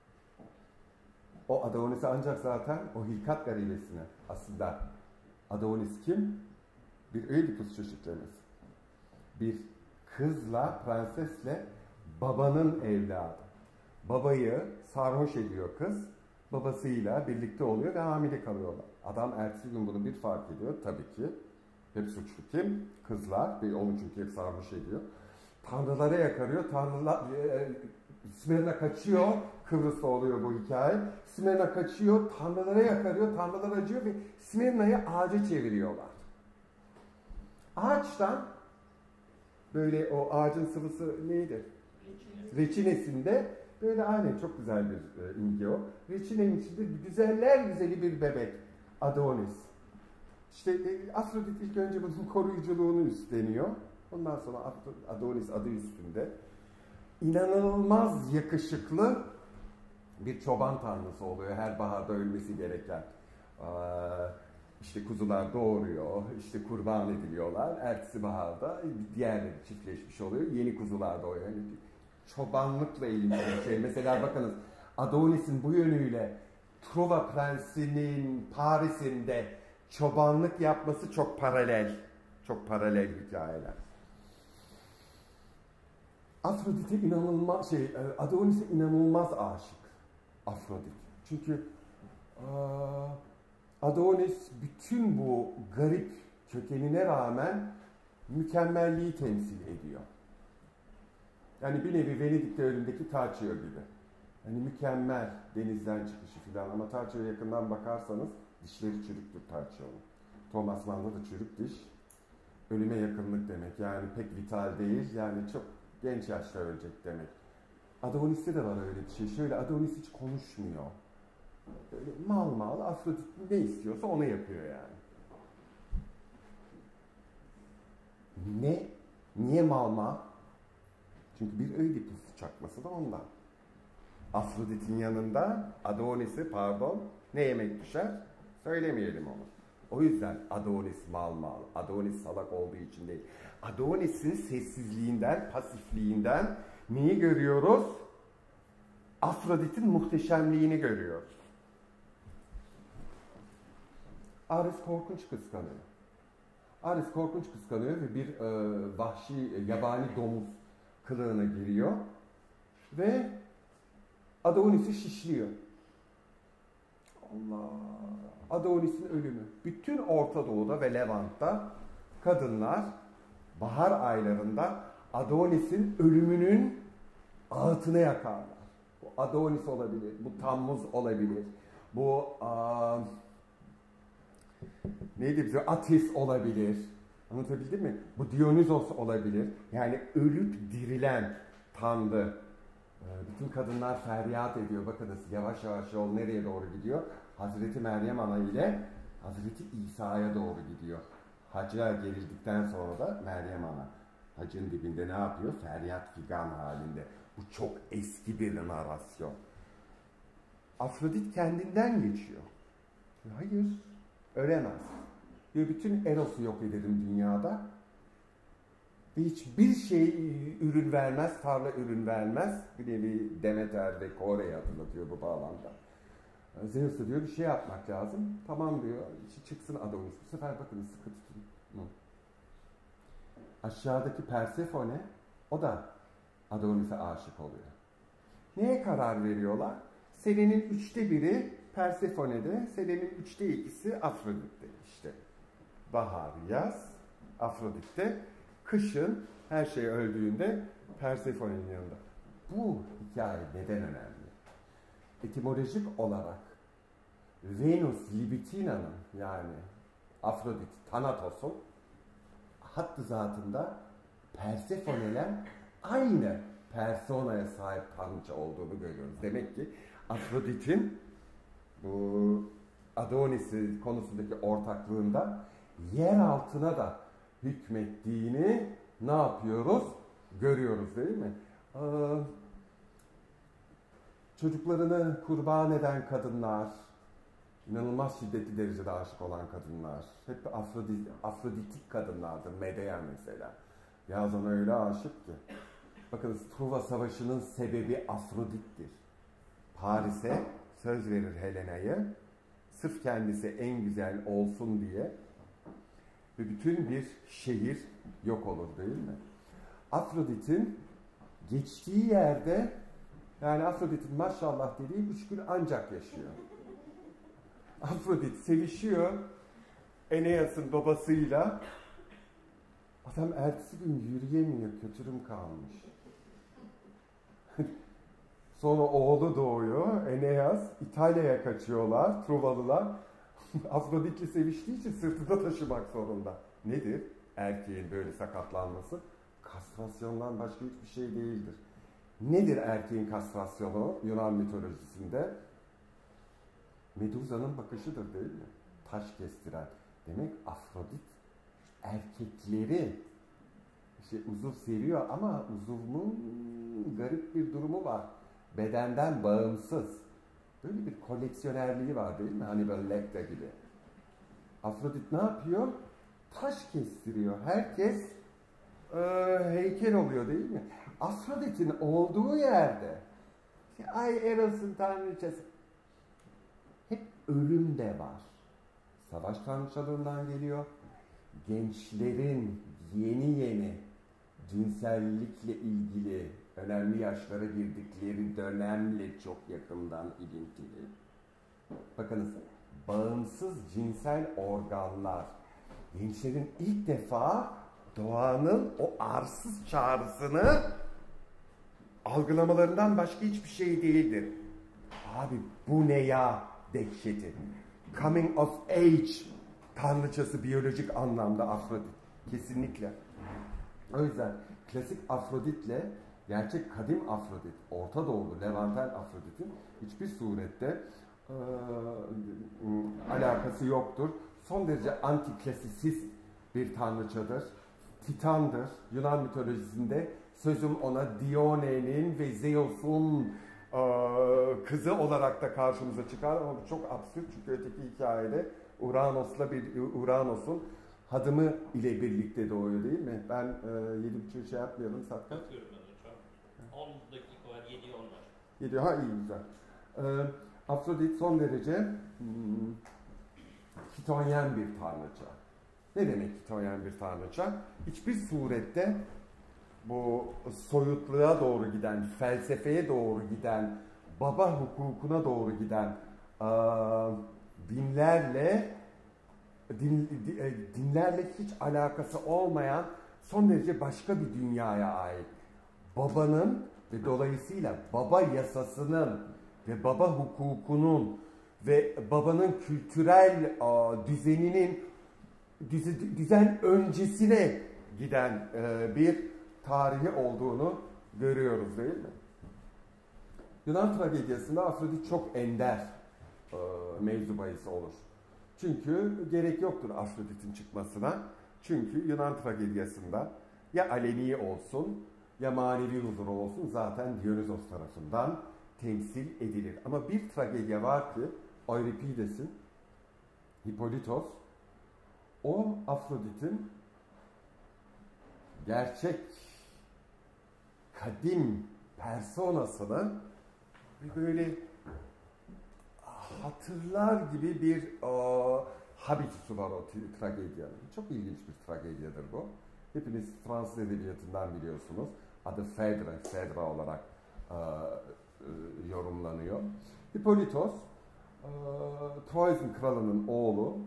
O Adonis'i ancak zaten o hilkat garibesine aslında Adonis kim? Bir Ödipus çeşitlemesi. Bir kızla, prensesle babanın evladı. Babayı sarhoş ediyor kız, babasıyla birlikte oluyor ve hamile kalıyorlar. Adam ertesi gün bunu bir fark ediyor tabii ki. Hep suçlu kim? Kızlar ve onu çünkü hep sarhoş ediyor. tanrılara yakarıyor. Tanrılar Smyrna kaçıyor. Kıbrıs'ta oluyor bu hikaye. Smyrna kaçıyor, tanrılara yakarıyor, tanrılar acıyor ve Smyrna'yı ağaca çeviriyorlar. Ağaçtan böyle o ağacın sıvısı neydi? Reçinesinde böyle aynen çok güzel bir imge o. Reçinenin içinde güzeller güzeli bir bebek. Adonis. İşte Afrodit ilk önce bunun koruyuculuğunu üstleniyor. Ondan sonra Adonis adı üstünde. İnanılmaz yakışıklı bir çoban tanrısı oluyor. Her baharda ölmesi gereken. İşte kuzular doğuruyor, işte kurban ediliyorlar. Ertesi baharda diğerleri çiftleşmiş oluyor. Yeni kuzular doğuyor. Yani çobanlıkla ilgili bir şey. Mesela bakınız Adonis'in bu yönüyle Truva Prensi'nin Paris'inde çobanlık yapması çok paralel. Çok paralel hikayeler. Afrodit'e inanılmaz Adonis'e inanılmaz aşık Afrodit. Çünkü Adonis bütün bu garip kökenine rağmen mükemmelliği temsil ediyor. Yani bir nevi Venedik'te önündeki Taccio gibi. Hani mükemmel denizden çıkışı filan ama Taccio'ya yakından bakarsanız dişleri çürüktür Taccio'nun. Thomas Mann'da da çürük diş ölüme yakınlık demek. Yani pek vital değil. Yani çok genç yaşta ölecek demek. Adonis'te de var öyle bir şey. Şöyle Adonis hiç konuşmuyor. Böyle mal Afrodit ne istiyorsa onu yapıyor yani. Ne? Niye mal? Çünkü bir Ödipus çakması da ondan. Afrodit'in yanında Adonis'i ne yemek düşer? Söylemeyelim onu. O yüzden Adonis mal. Adonis salak olduğu için değil. Adonis'in sessizliğinden, pasifliğinden neyi görüyoruz? Afrodit'in muhteşemliğini görüyoruz. Ares korkunç kıskanıyor. Ares korkunç kıskanıyor ve bir vahşi, yabani domuz kılığına giriyor ve Adonis'i şişliyor. Allah! Adonis'in ölümü. Bütün Orta Doğu'da ve Levant'ta kadınlar bahar aylarında Adonis'in ölümünün ağıtını yakarlar. Bu Adonis olabilir, bu Tammuz olabilir, bu neydi bize? Atis olabilir. Anlatabildim mi? Bu Dionysos olabilir. Yani ölüp dirilen tanrı. Bütün kadınlar feryat ediyor. Bakınız yavaş yavaş yol nereye doğru gidiyor? Hazreti Meryem Ana ile Hazreti İsa'ya doğru gidiyor. Hacca gerildikten sonra da Meryem Ana hacın dibinde ne yapıyor? Feryat figan halinde. Bu çok eski bir narasyon. Afrodit kendinden geçiyor. Hayır, ölemez. Diyor bütün Eros'u yok ederim dünyada. Ve hiçbir şey ürün vermez, tarla ürün vermez. Bir nevi Demeter ve Kore'yi hatırlatıyor bu bağlamda. Zeus da diyor bir şey yapmak lazım. Tamam diyor, çıksın Adonis. Bu sefer bakın sıkı tutun. Aşağıdaki Persefone, o da Adonis'e aşık oluyor. Neye karar veriyorlar? Senenin 1/3 Persefone'de, senenin 2/3 Afrodit'te işte. Bahar, yaz, Afrodit'te, kışın her şey öldüğünde Persefone'nin yanında. Bu hikaye neden önemli? Etimolojik olarak Venus Libitina'nın yani Afrodit Thanatos'un hattı zatında Persefone'yle aynı personaya sahip tanrıça olduğunu görüyoruz. Demek ki Afrodit'in bu Adonis'i konusundaki ortaklığında yer altına da hükmettiğini ne yapıyoruz? Görüyoruz değil mi? Çocuklarını kurban eden kadınlar, inanılmaz şiddetli derecede aşık olan kadınlar, hep Afroditik kadınlardır. Medea mesela. Yazan öyle aşık ki. Bakın Truva Savaşı'nın sebebi Afrodit'tir. Paris'e söz verir Helena'yı. Sırf kendisi en güzel olsun diye ve bütün bir şehir yok olur değil mi? Afrodit'in geçtiği yerde yani Afrodit'in maşallah dediği 3 gün ancak yaşıyor. Afrodit sevişiyor Eneas'ın babasıyla. Adam ertesi gün yürüyemiyor, kötürüm kalmış. Sonra oğlu doğuyor, Eneas. İtalya'ya kaçıyorlar, Truvalılar. Afrodit'le seviştiği için sırtında taşımak zorunda. Nedir erkeğin böyle sakatlanması? Kastrasyondan başka hiçbir şey değildir. Nedir erkeğin kastrasyonu Yunan mitolojisinde? Medusa'nın bakışıdır değil mi? Taş kestiren. Demek Afrodit erkekleri işte uzuv seviyor ama uzuvun garip bir durumu var. Bedenden bağımsız. Böyle bir koleksiyonerliği var değil mi? Hannibal Lecter gibi. Afrodit ne yapıyor? Taş kestiriyor. Herkes heykel oluyor değil mi? Afrodit'in olduğu yerde ay Eros'un tanrıçası hep ölüm de var. Savaş tanrıçalığından geliyor. Gençlerin yeni cinsellikle ilgili önemli yaşlara girdikleri dönemle çok yakından ilintili. Bakınız, bağımsız cinsel organlar gençlerin ilk defa doğanın o arsız çağrısını algılamalarından başka hiçbir şey değildir. Abi bu ne ya dehşeti. Coming of age tanrıçası biyolojik anlamda Afrodit. Kesinlikle. O yüzden klasik Afrodit'le gerçek kadim Afrodit, Orta Doğulu, Levanten Afrodit'in hiçbir surette alakası yoktur. Son derece antiklasisist bir tanrıçadır. Titandır. Yunan mitolojisinde sözüm ona Dione'nin ve Zeus'un kızı olarak da karşımıza çıkar ama bu çok absürt çünkü öteki hikayede Uranos'un hadımı ile birlikte doğuyor değil mi? Ben 7.5 şey yapmayalım Satkat. Bakıyorum ben hocam. 10 dakika var, 7 10 var. 7 ha iyi güzel. Afrodit son derece Kitonyen bir tanrıça. Ne demek Kitonyen bir tanrıça? Hiçbir surette bu soyutluğa doğru giden, felsefeye doğru giden, baba hukukuna doğru giden dinlerle hiç alakası olmayan son derece başka bir dünyaya ait. Babanın ve dolayısıyla baba yasasının ve baba hukukunun ve babanın kültürel düzeninin düzen öncesine giden bir tarihi olduğunu görüyoruz değil mi? Yunan tragediyasında Afrodit çok ender mevzu bahisi olur. Çünkü gerek yoktur Afrodit'in çıkmasına. Çünkü Yunan tragediyasında ya aleni olsun ya manevi huzur olsun zaten Dionysos tarafından temsil edilir. Ama bir tragedya var ki Euripides'in Hippolytos o Afrodit'in gerçek kadim personasını böyle hatırlar gibi bir habitusu var o tragedyanın. Çok ilginç bir tragedyadır bu. Hepiniz Fransız edebiyatından biliyorsunuz. Adı Phèdre olarak yorumlanıyor. Hippolytos, Troyes'un kralının oğlu.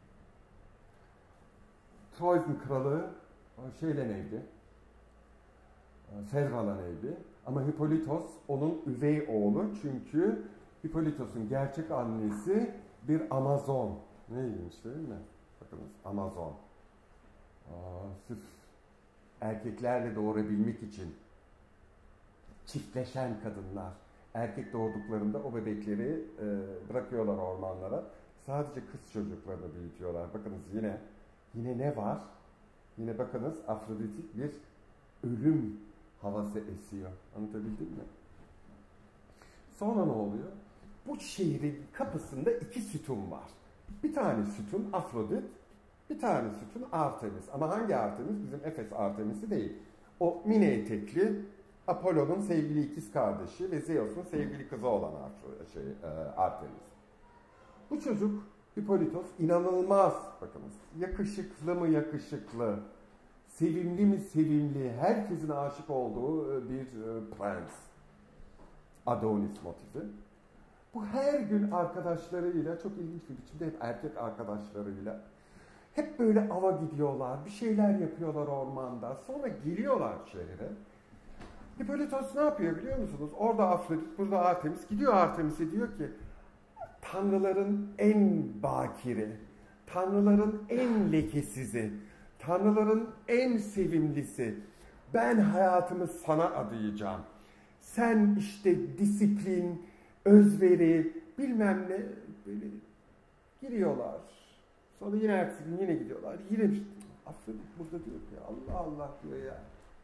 Troyes'un kralı şeyle evli, Phèdre'la evli. Ama Hippolytos onun üvey oğlu çünkü Hippolytos'un gerçek annesi bir Amazon. Ne ilginç değil mi? Bakınız Amazon. Sırf erkeklerle doğurabilmek için çiftleşen kadınlar. Erkek doğduklarında o bebekleri bırakıyorlar ormanlara. Sadece kız çocuklarını büyütüyorlar. Bakınız yine ne var? Yine bakınız Afrodit'ik bir ölüm havası esiyor. Anlatabildim mi? Sonra ne oluyor? Bu şehrin kapısında 2 sütun var. Bir tane sütun Afrodit, bir tane sütun Artemis. Ama hangi Artemis? Bizim Efes Artemis'i değil. O mini etekli Apollo'nun sevgili ikiz kardeşi ve Zeus'un sevgili kızı olan Artemis. Bu çocuk Hippolytos inanılmaz, bakınız, yakışıklı mı yakışıklı, sevimli mi sevimli, herkesin aşık olduğu bir prens. Adonis motifi. Bu her gün arkadaşlarıyla, çok ilginç bir biçimde hep erkek arkadaşlarıyla, Hep böyle ava gidiyorlar, bir şeyler yapıyorlar ormanda. Sonra geliyorlar şehre. Hippolytos ne yapıyor biliyor musunuz? Orada Afrodit, burada Artemis. Gidiyor Artemis'e diyor ki, tanrıların en bakiri, tanrıların en lekesizi, tanrıların en sevimlisi. Ben hayatımı sana adayacağım. Sen işte disiplin, özveri, bilmem ne böyle giriyorlar. Sonra yine ertesi gün yine gidiyorlar. Yine Afrodit burada diyor ki Allah Allah diyor ya.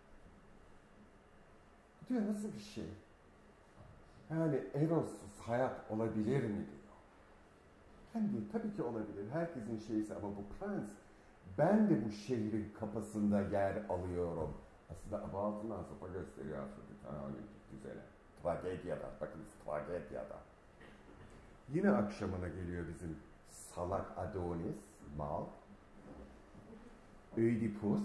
Diyor nasıl bir şey? Yani Eros'suz hayat olabilir mi diyor. Yani diyor tabii ki olabilir. Herkesin şeysi ama bu prens. Ben de bu şehrin kapısında yer alıyorum. Aslında abartından sopa gösteriyor Afrodit. Güzel. Tragedyada. Bakınız tragedyada. Yine akşamına geliyor bizim salak Adonis, mal. Ödipus.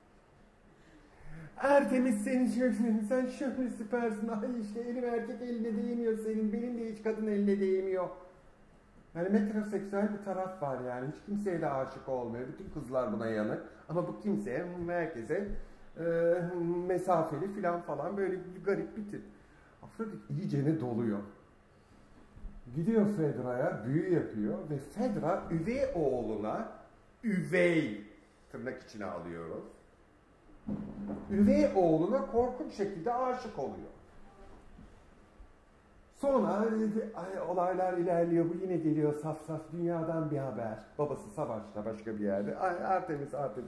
Artemis senin şöyle, sen şöyle süpersin. Ay işte elim erkek eline değmiyor senin, benim de hiç kadın eline değmiyor. Yani metroseksüel bir taraf var yani. Hiç kimseye de aşık olmuyor. Bütün kızlar buna yanık. Ama bu kimseye, herkese mesafeli filan falan böyle garip bir tip. Afrodit iyicene doluyor. Gidiyor Fedra'ya, büyü yapıyor ve Fedra üvey oğluna, üvey tırnak içine alıyoruz. Üvey oğluna korkunç şekilde aşık oluyor. Sonra olaylar ilerliyor, bu yine geliyor saf saf dünyadan bir haber. Babası savaşta başka bir yerde. Artemis.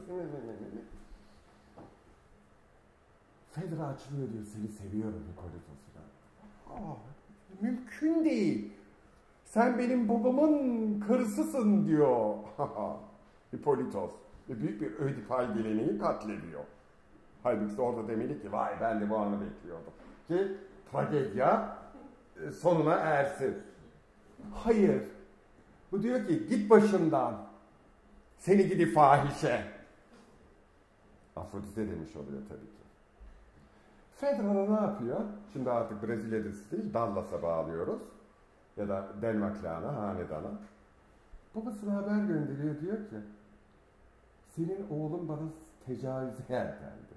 Fedra açılıyor diyor, seni seviyorum Hippolytos'una. Mümkün değil. Sen benim babamın karısısın diyor Hippolytos. Ve büyük bir Ödipal geleneği katlediyor. Halbuki orada demeli ki vay ben de bu anı bekliyordum. Ki tragedya sonuna ersin. Hayır. Bu diyor ki git başımdan. Seni gidi fahişe. Afrodite demiş oluyor tabii ki. Fedra ne yapıyor? Şimdi artık Brezilya dizisi değil, Dallas'a bağlıyoruz. Ya da Denmakliana, hanedana. Babasına haber gönderiyor, diyor ki senin oğlun bana tecavüze yeltendi.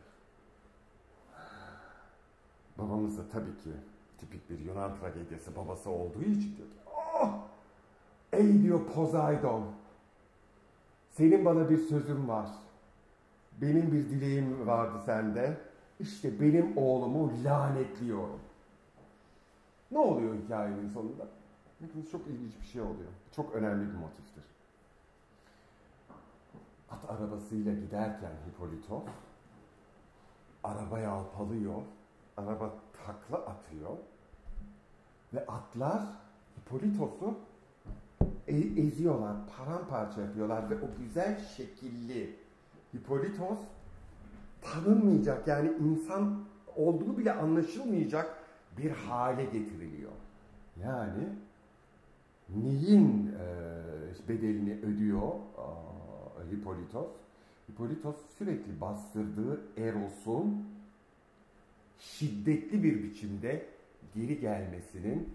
Babamız da tabii ki tipik bir Yunan tragedisi babası olduğu için diyor ki oh! Ey diyor Poseidon, senin bana bir sözün var. Benim bir dileğim vardı sende. İşte benim oğlumu lanetliyorum. Ne oluyor hikayenin sonunda? Bakın çok ilginç bir şey oluyor. Çok önemli bir motiftir. At arabasıyla giderken Hippolytos arabayı alpalıyor. Araba takla atıyor. Ve atlar Hippolytos'u eziyorlar, paramparça yapıyorlar ve o güzel şekilli Hippolytos tanınmayacak, yani insan olduğu bile anlaşılmayacak bir hale getiriliyor. Yani neyin bedelini ödüyor Hippolytos? Hippolytos sürekli bastırdığı Eros'un şiddetli bir biçimde geri gelmesinin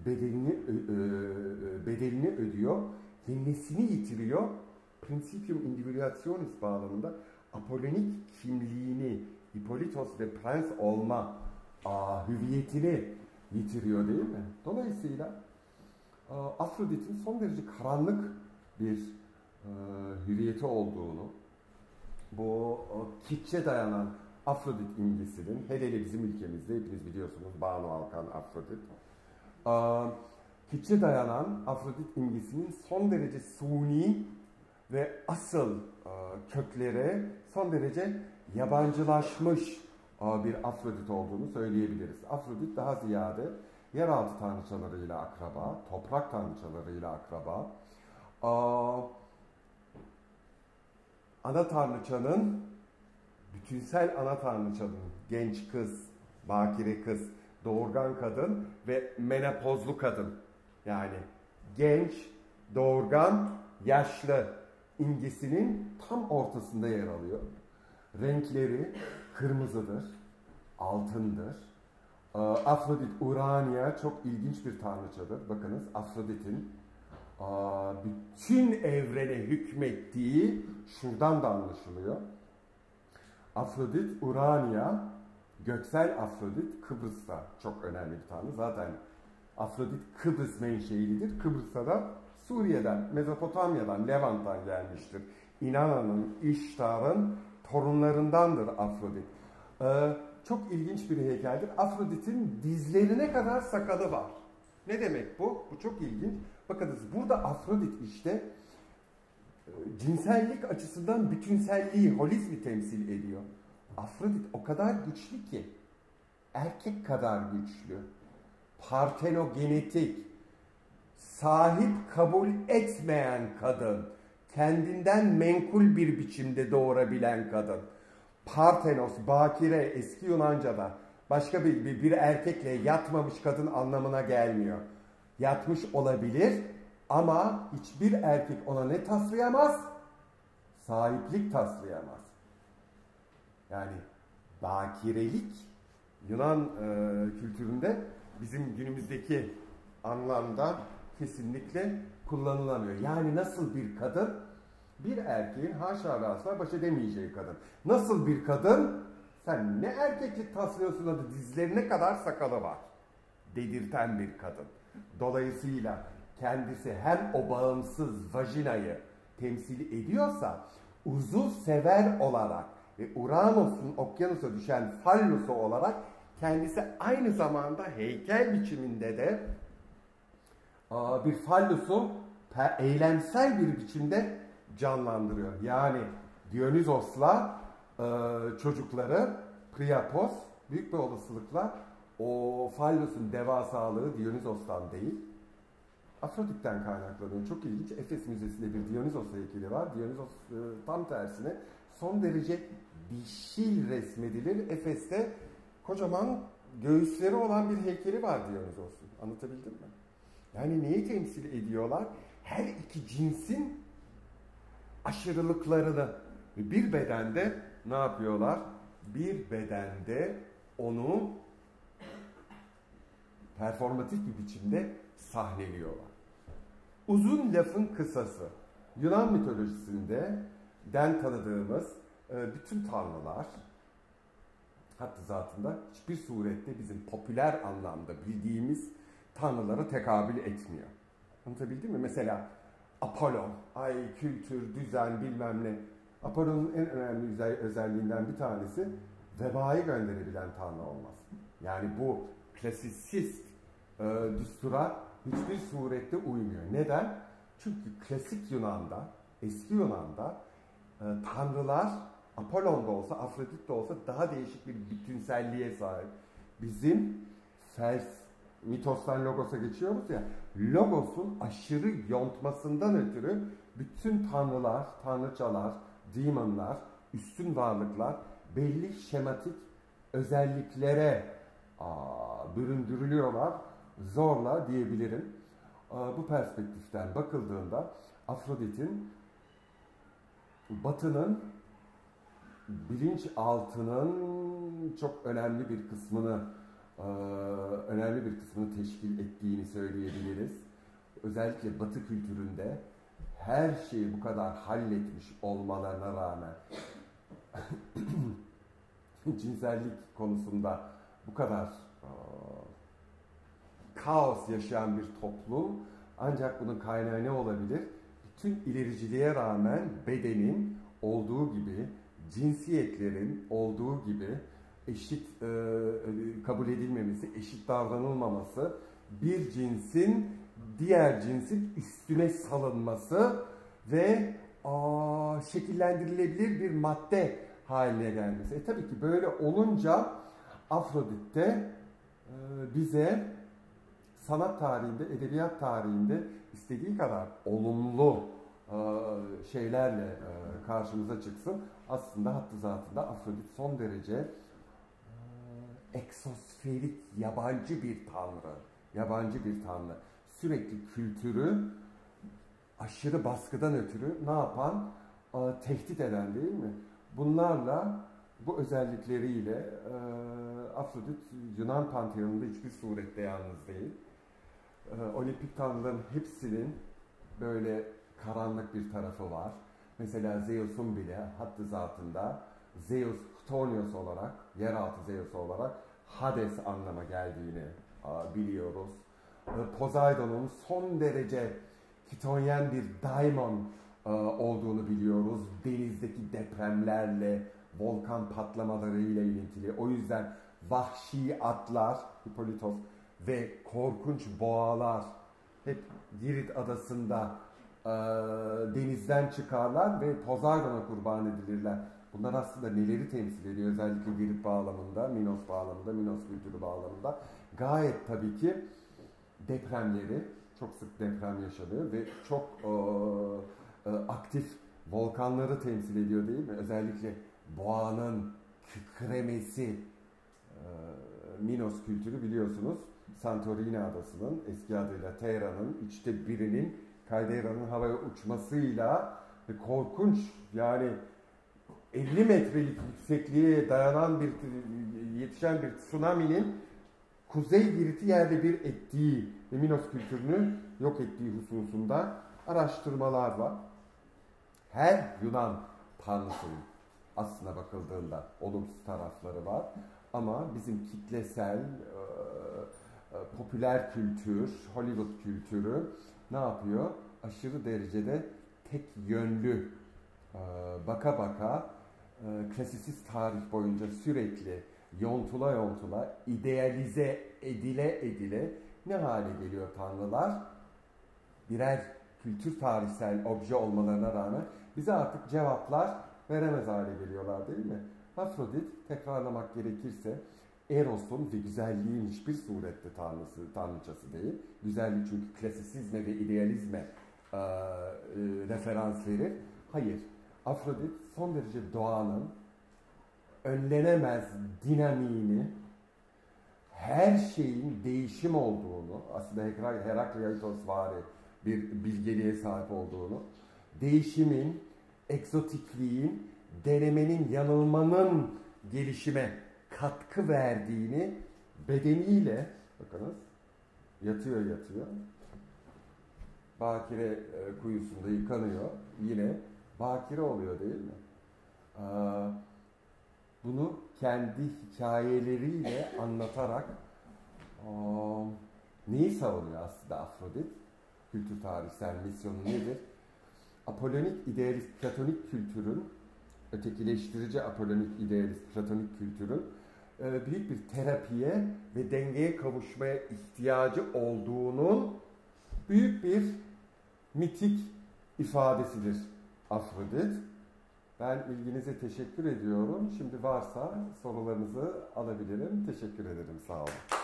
bedelini ödüyor ve nesini yitiriyor? Principium individuationis bağlamında apollonik kimliğini, Hippolytos ve prens olma hüviyetini yitiriyor değil mi? Dolayısıyla Afrodit'in son derece karanlık bir hüviyeti olduğunu, bu kitçe dayanan Afrodit imgesinin, hele bizim ülkemizde hepiniz biliyorsunuz Banu Alkan Afrodit, kitçe dayanan Afrodit imgesinin son derece suni ve asıl köklere son derece yabancılaşmış bir Afrodit olduğunu söyleyebiliriz. Afrodit daha ziyade yeraltı tanrıçalarıyla akraba, toprak tanrıçalarıyla akraba, ana tanrıçanın, bütünsel ana tanrıçanın genç kız, bakire kız, doğurgan kadın ve menopozlu kadın, yani genç, doğurgan, yaşlı imgesinin tam ortasında yer alıyor. Renkleri kırmızıdır, altındır. Afrodit Urania çok ilginç bir tanrıçadır. Bakınız Afrodit'in bütün evrene hükmettiği şuradan da anlaşılıyor. Afrodit, Urania, göksel Afrodit Kıbrıs'ta çok önemli bir tanrı. Zaten Afrodit Kıbrıs menşeilidir. Kıbrıs'ta da Suriye'den, Mezopotamya'dan, Levant'tan gelmiştir. İnana'nın, İştar'ın torunlarındandır Afrodit. Çok ilginç bir heykeldir. Afrodit'in dizlerine kadar sakalı var. Ne demek bu? Bu çok ilginç. Bakınız burada Afrodit işte cinsellik açısından bütünselliği, holizmi temsil ediyor. Afrodit o kadar güçlü ki, erkek kadar güçlü, partenogenetik, sahip kabul etmeyen kadın, kendinden menkul bir biçimde doğurabilen kadın. Parthenos, bakire eski Yunanca'da başka bir erkekle yatmamış kadın anlamına gelmiyor. Yatmış olabilir ama hiçbir erkek ona ne taslayamaz? Sahiplik taslayamaz. Yani bakirelik Yunan kültüründe bizim günümüzdeki anlamda kesinlikle kullanılamıyor. Yani nasıl bir kadın? Bir erkeğin haşa ve asla baş edemeyeceği kadın. Nasıl bir kadın? Sen ne erkeklik taslıyorsun adı dizlerine kadar sakalı var. Dedirten bir kadın. Dolayısıyla kendisi hem o bağımsız vajinayı temsil ediyorsa uzuv sever olarak ve Uranüs'ün okyanusa düşen fallusu olarak kendisi aynı zamanda heykel biçiminde de bir fallusu eylemsel bir biçimde canlandırıyor. Yani Dionysos'la çocukları Priapos büyük bir olasılıkla o fallusun devasalığı Dionysos'tan değil, Afrodit'ten kaynaklanıyor. Çok ilginç. Efes Müzesi'nde bir Dionysos heykeli var. Dionysos tam tersine son derece dişil resmedilir. Efes'te kocaman göğüsleri olan bir heykeli var Dionysos'un. Anlatabildim mi? Yani neyi temsil ediyorlar? Her iki cinsin aşırılıklarını. Bir bedende ne yapıyorlar? Bir bedende onu performatif bir biçimde sahneliyorlar. Uzun lafın kısası. Yunan mitolojisinde tanıdığımız bütün tanrılar hatta zatında hiçbir surette bizim popüler anlamda bildiğimiz tanrılara tekabül etmiyor. Anlatabildim mi? Mesela Apollon, ay, kültür, düzen, bilmem ne. Apollon'un en önemli özelliğinden bir tanesi vebayı gönderebilen tanrı olması. Yani bu klasisist düstura hiçbir surette uymuyor. Neden? Çünkü klasik Yunan'da, eski Yunan'da tanrılar Apollon da olsa, Afrodit de olsa daha değişik bir bütünselliğe sahip. Bizim mitostan logos'a geçiyoruz ya, logosun aşırı yontmasından ötürü bütün tanrılar, tanrıçalar, demonlar, üstün varlıklar belli şematik özelliklere büründürülüyorlar. Zorla diyebilirim. Bu perspektiften bakıldığında Afrodit'in Batı'nın bilinçaltının çok önemli bir kısmını teşkil ettiğini söyleyebiliriz. Özellikle Batı kültüründe her şeyi bu kadar halletmiş olmalarına rağmen cinsellik konusunda bu kadar kaos yaşayan bir toplum, ancak bunun kaynağı ne olabilir? Bütün ilericiliğe rağmen bedenin olduğu gibi, cinsiyetlerin olduğu gibi eşit kabul edilmemesi, eşit davranılmaması, bir cinsin diğer cinsin üstüne salınması ve şekillendirilebilir bir madde haline gelmesi. Tabii ki böyle olunca Afrodit'te bize sanat tarihinde, edebiyat tarihinde istediği kadar olumlu şeylerle karşımıza çıksın. Aslında hattı zatında Afrodit son derece eksosferik, yabancı bir tanrı. Yabancı bir tanrı. Sürekli kültürü aşırı baskıdan ötürü ne yapan? Tehdit eden, değil mi? Bunlarla, bu özellikleriyle Afrodit Yunan panteonunda hiçbir surette yalnız değil. Olimpik tanrıların hepsinin böyle karanlık bir tarafı var. Mesela Zeus'un bile haddi zatında Zeus Chtonios olarak, yeraltı Zeus olarak Hades anlama geldiğini biliyoruz. Poseidon'un son derece Kitonyen bir daimon olduğunu biliyoruz. Denizdeki depremlerle, volkan patlamalarıyla ilintili. O yüzden vahşi atlar, Hippolytos ve korkunç boğalar hep Girit adasında denizden çıkarlar ve Poseidon'a kurban edilirler. Bunlar aslında neleri temsil ediyor? Özellikle Girit bağlamında, Minos bağlamında, Minos kültürü bağlamında. Gayet tabii ki depremleri, çok sık deprem yaşanıyor ve çok aktif volkanları temsil ediyor değil mi? Özellikle boğanın kükremesi, Minos kültürü biliyorsunuz. Santorini adasının, eski adıyla Tera'nın, üçte birinin Kaldeyra'nın havaya uçmasıyla ve korkunç, yani 50 metrelik yüksekliğe dayanan yetişen bir tsunami'nin Kuzey Girit'i yerle bir ettiği ve Minos kültürünü yok ettiği hususunda araştırmalar var. Her Yunan tanrısının aslına bakıldığında olumsuz tarafları var. Ama bizim kitlesel, popüler kültür, Hollywood kültürü ne yapıyor? Aşırı derecede tek yönlü baka baka klasisist tarih boyunca sürekli yontula yontula, idealize edile ne hale geliyor tanrılar? Birer kültür tarihsel obje olmalarına rağmen bize artık cevaplar veremez hale geliyorlar değil mi? Afrodit, tekrarlamak gerekirse, Eros'un ve güzelliğin hiçbir surette tanrıçası değil. Güzellik çünkü klasisizme ve idealizme referans verir. Hayır, Afrodit son derece doğanın önlenemez dinamiğini, her şeyin değişim olduğunu, aslında Herakleitos vari bir bilgeliğe sahip olduğunu, değişimin, egzotikliğin, denemenin, yanılmanın gelişime katkı verdiğini bedeniyle, bakınız, yatıyor, bakire kuyusunda yıkanıyor, yine bakire oluyor değil mi? Bunu kendi hikayeleriyle anlatarak neyi savunuyor aslında Afrodit? Kültür tarihsel misyonu nedir? Apolonik idealist platonik kültürün, ötekileştirici apolonik idealist platonik kültürün büyük bir terapiye ve dengeye kavuşmaya ihtiyacı olduğunun büyük bir mitik ifadesidir Afrodit. Ben ilginize teşekkür ediyorum. Şimdi varsa sorularınızı alabilirim. Teşekkür ederim. Sağ olun.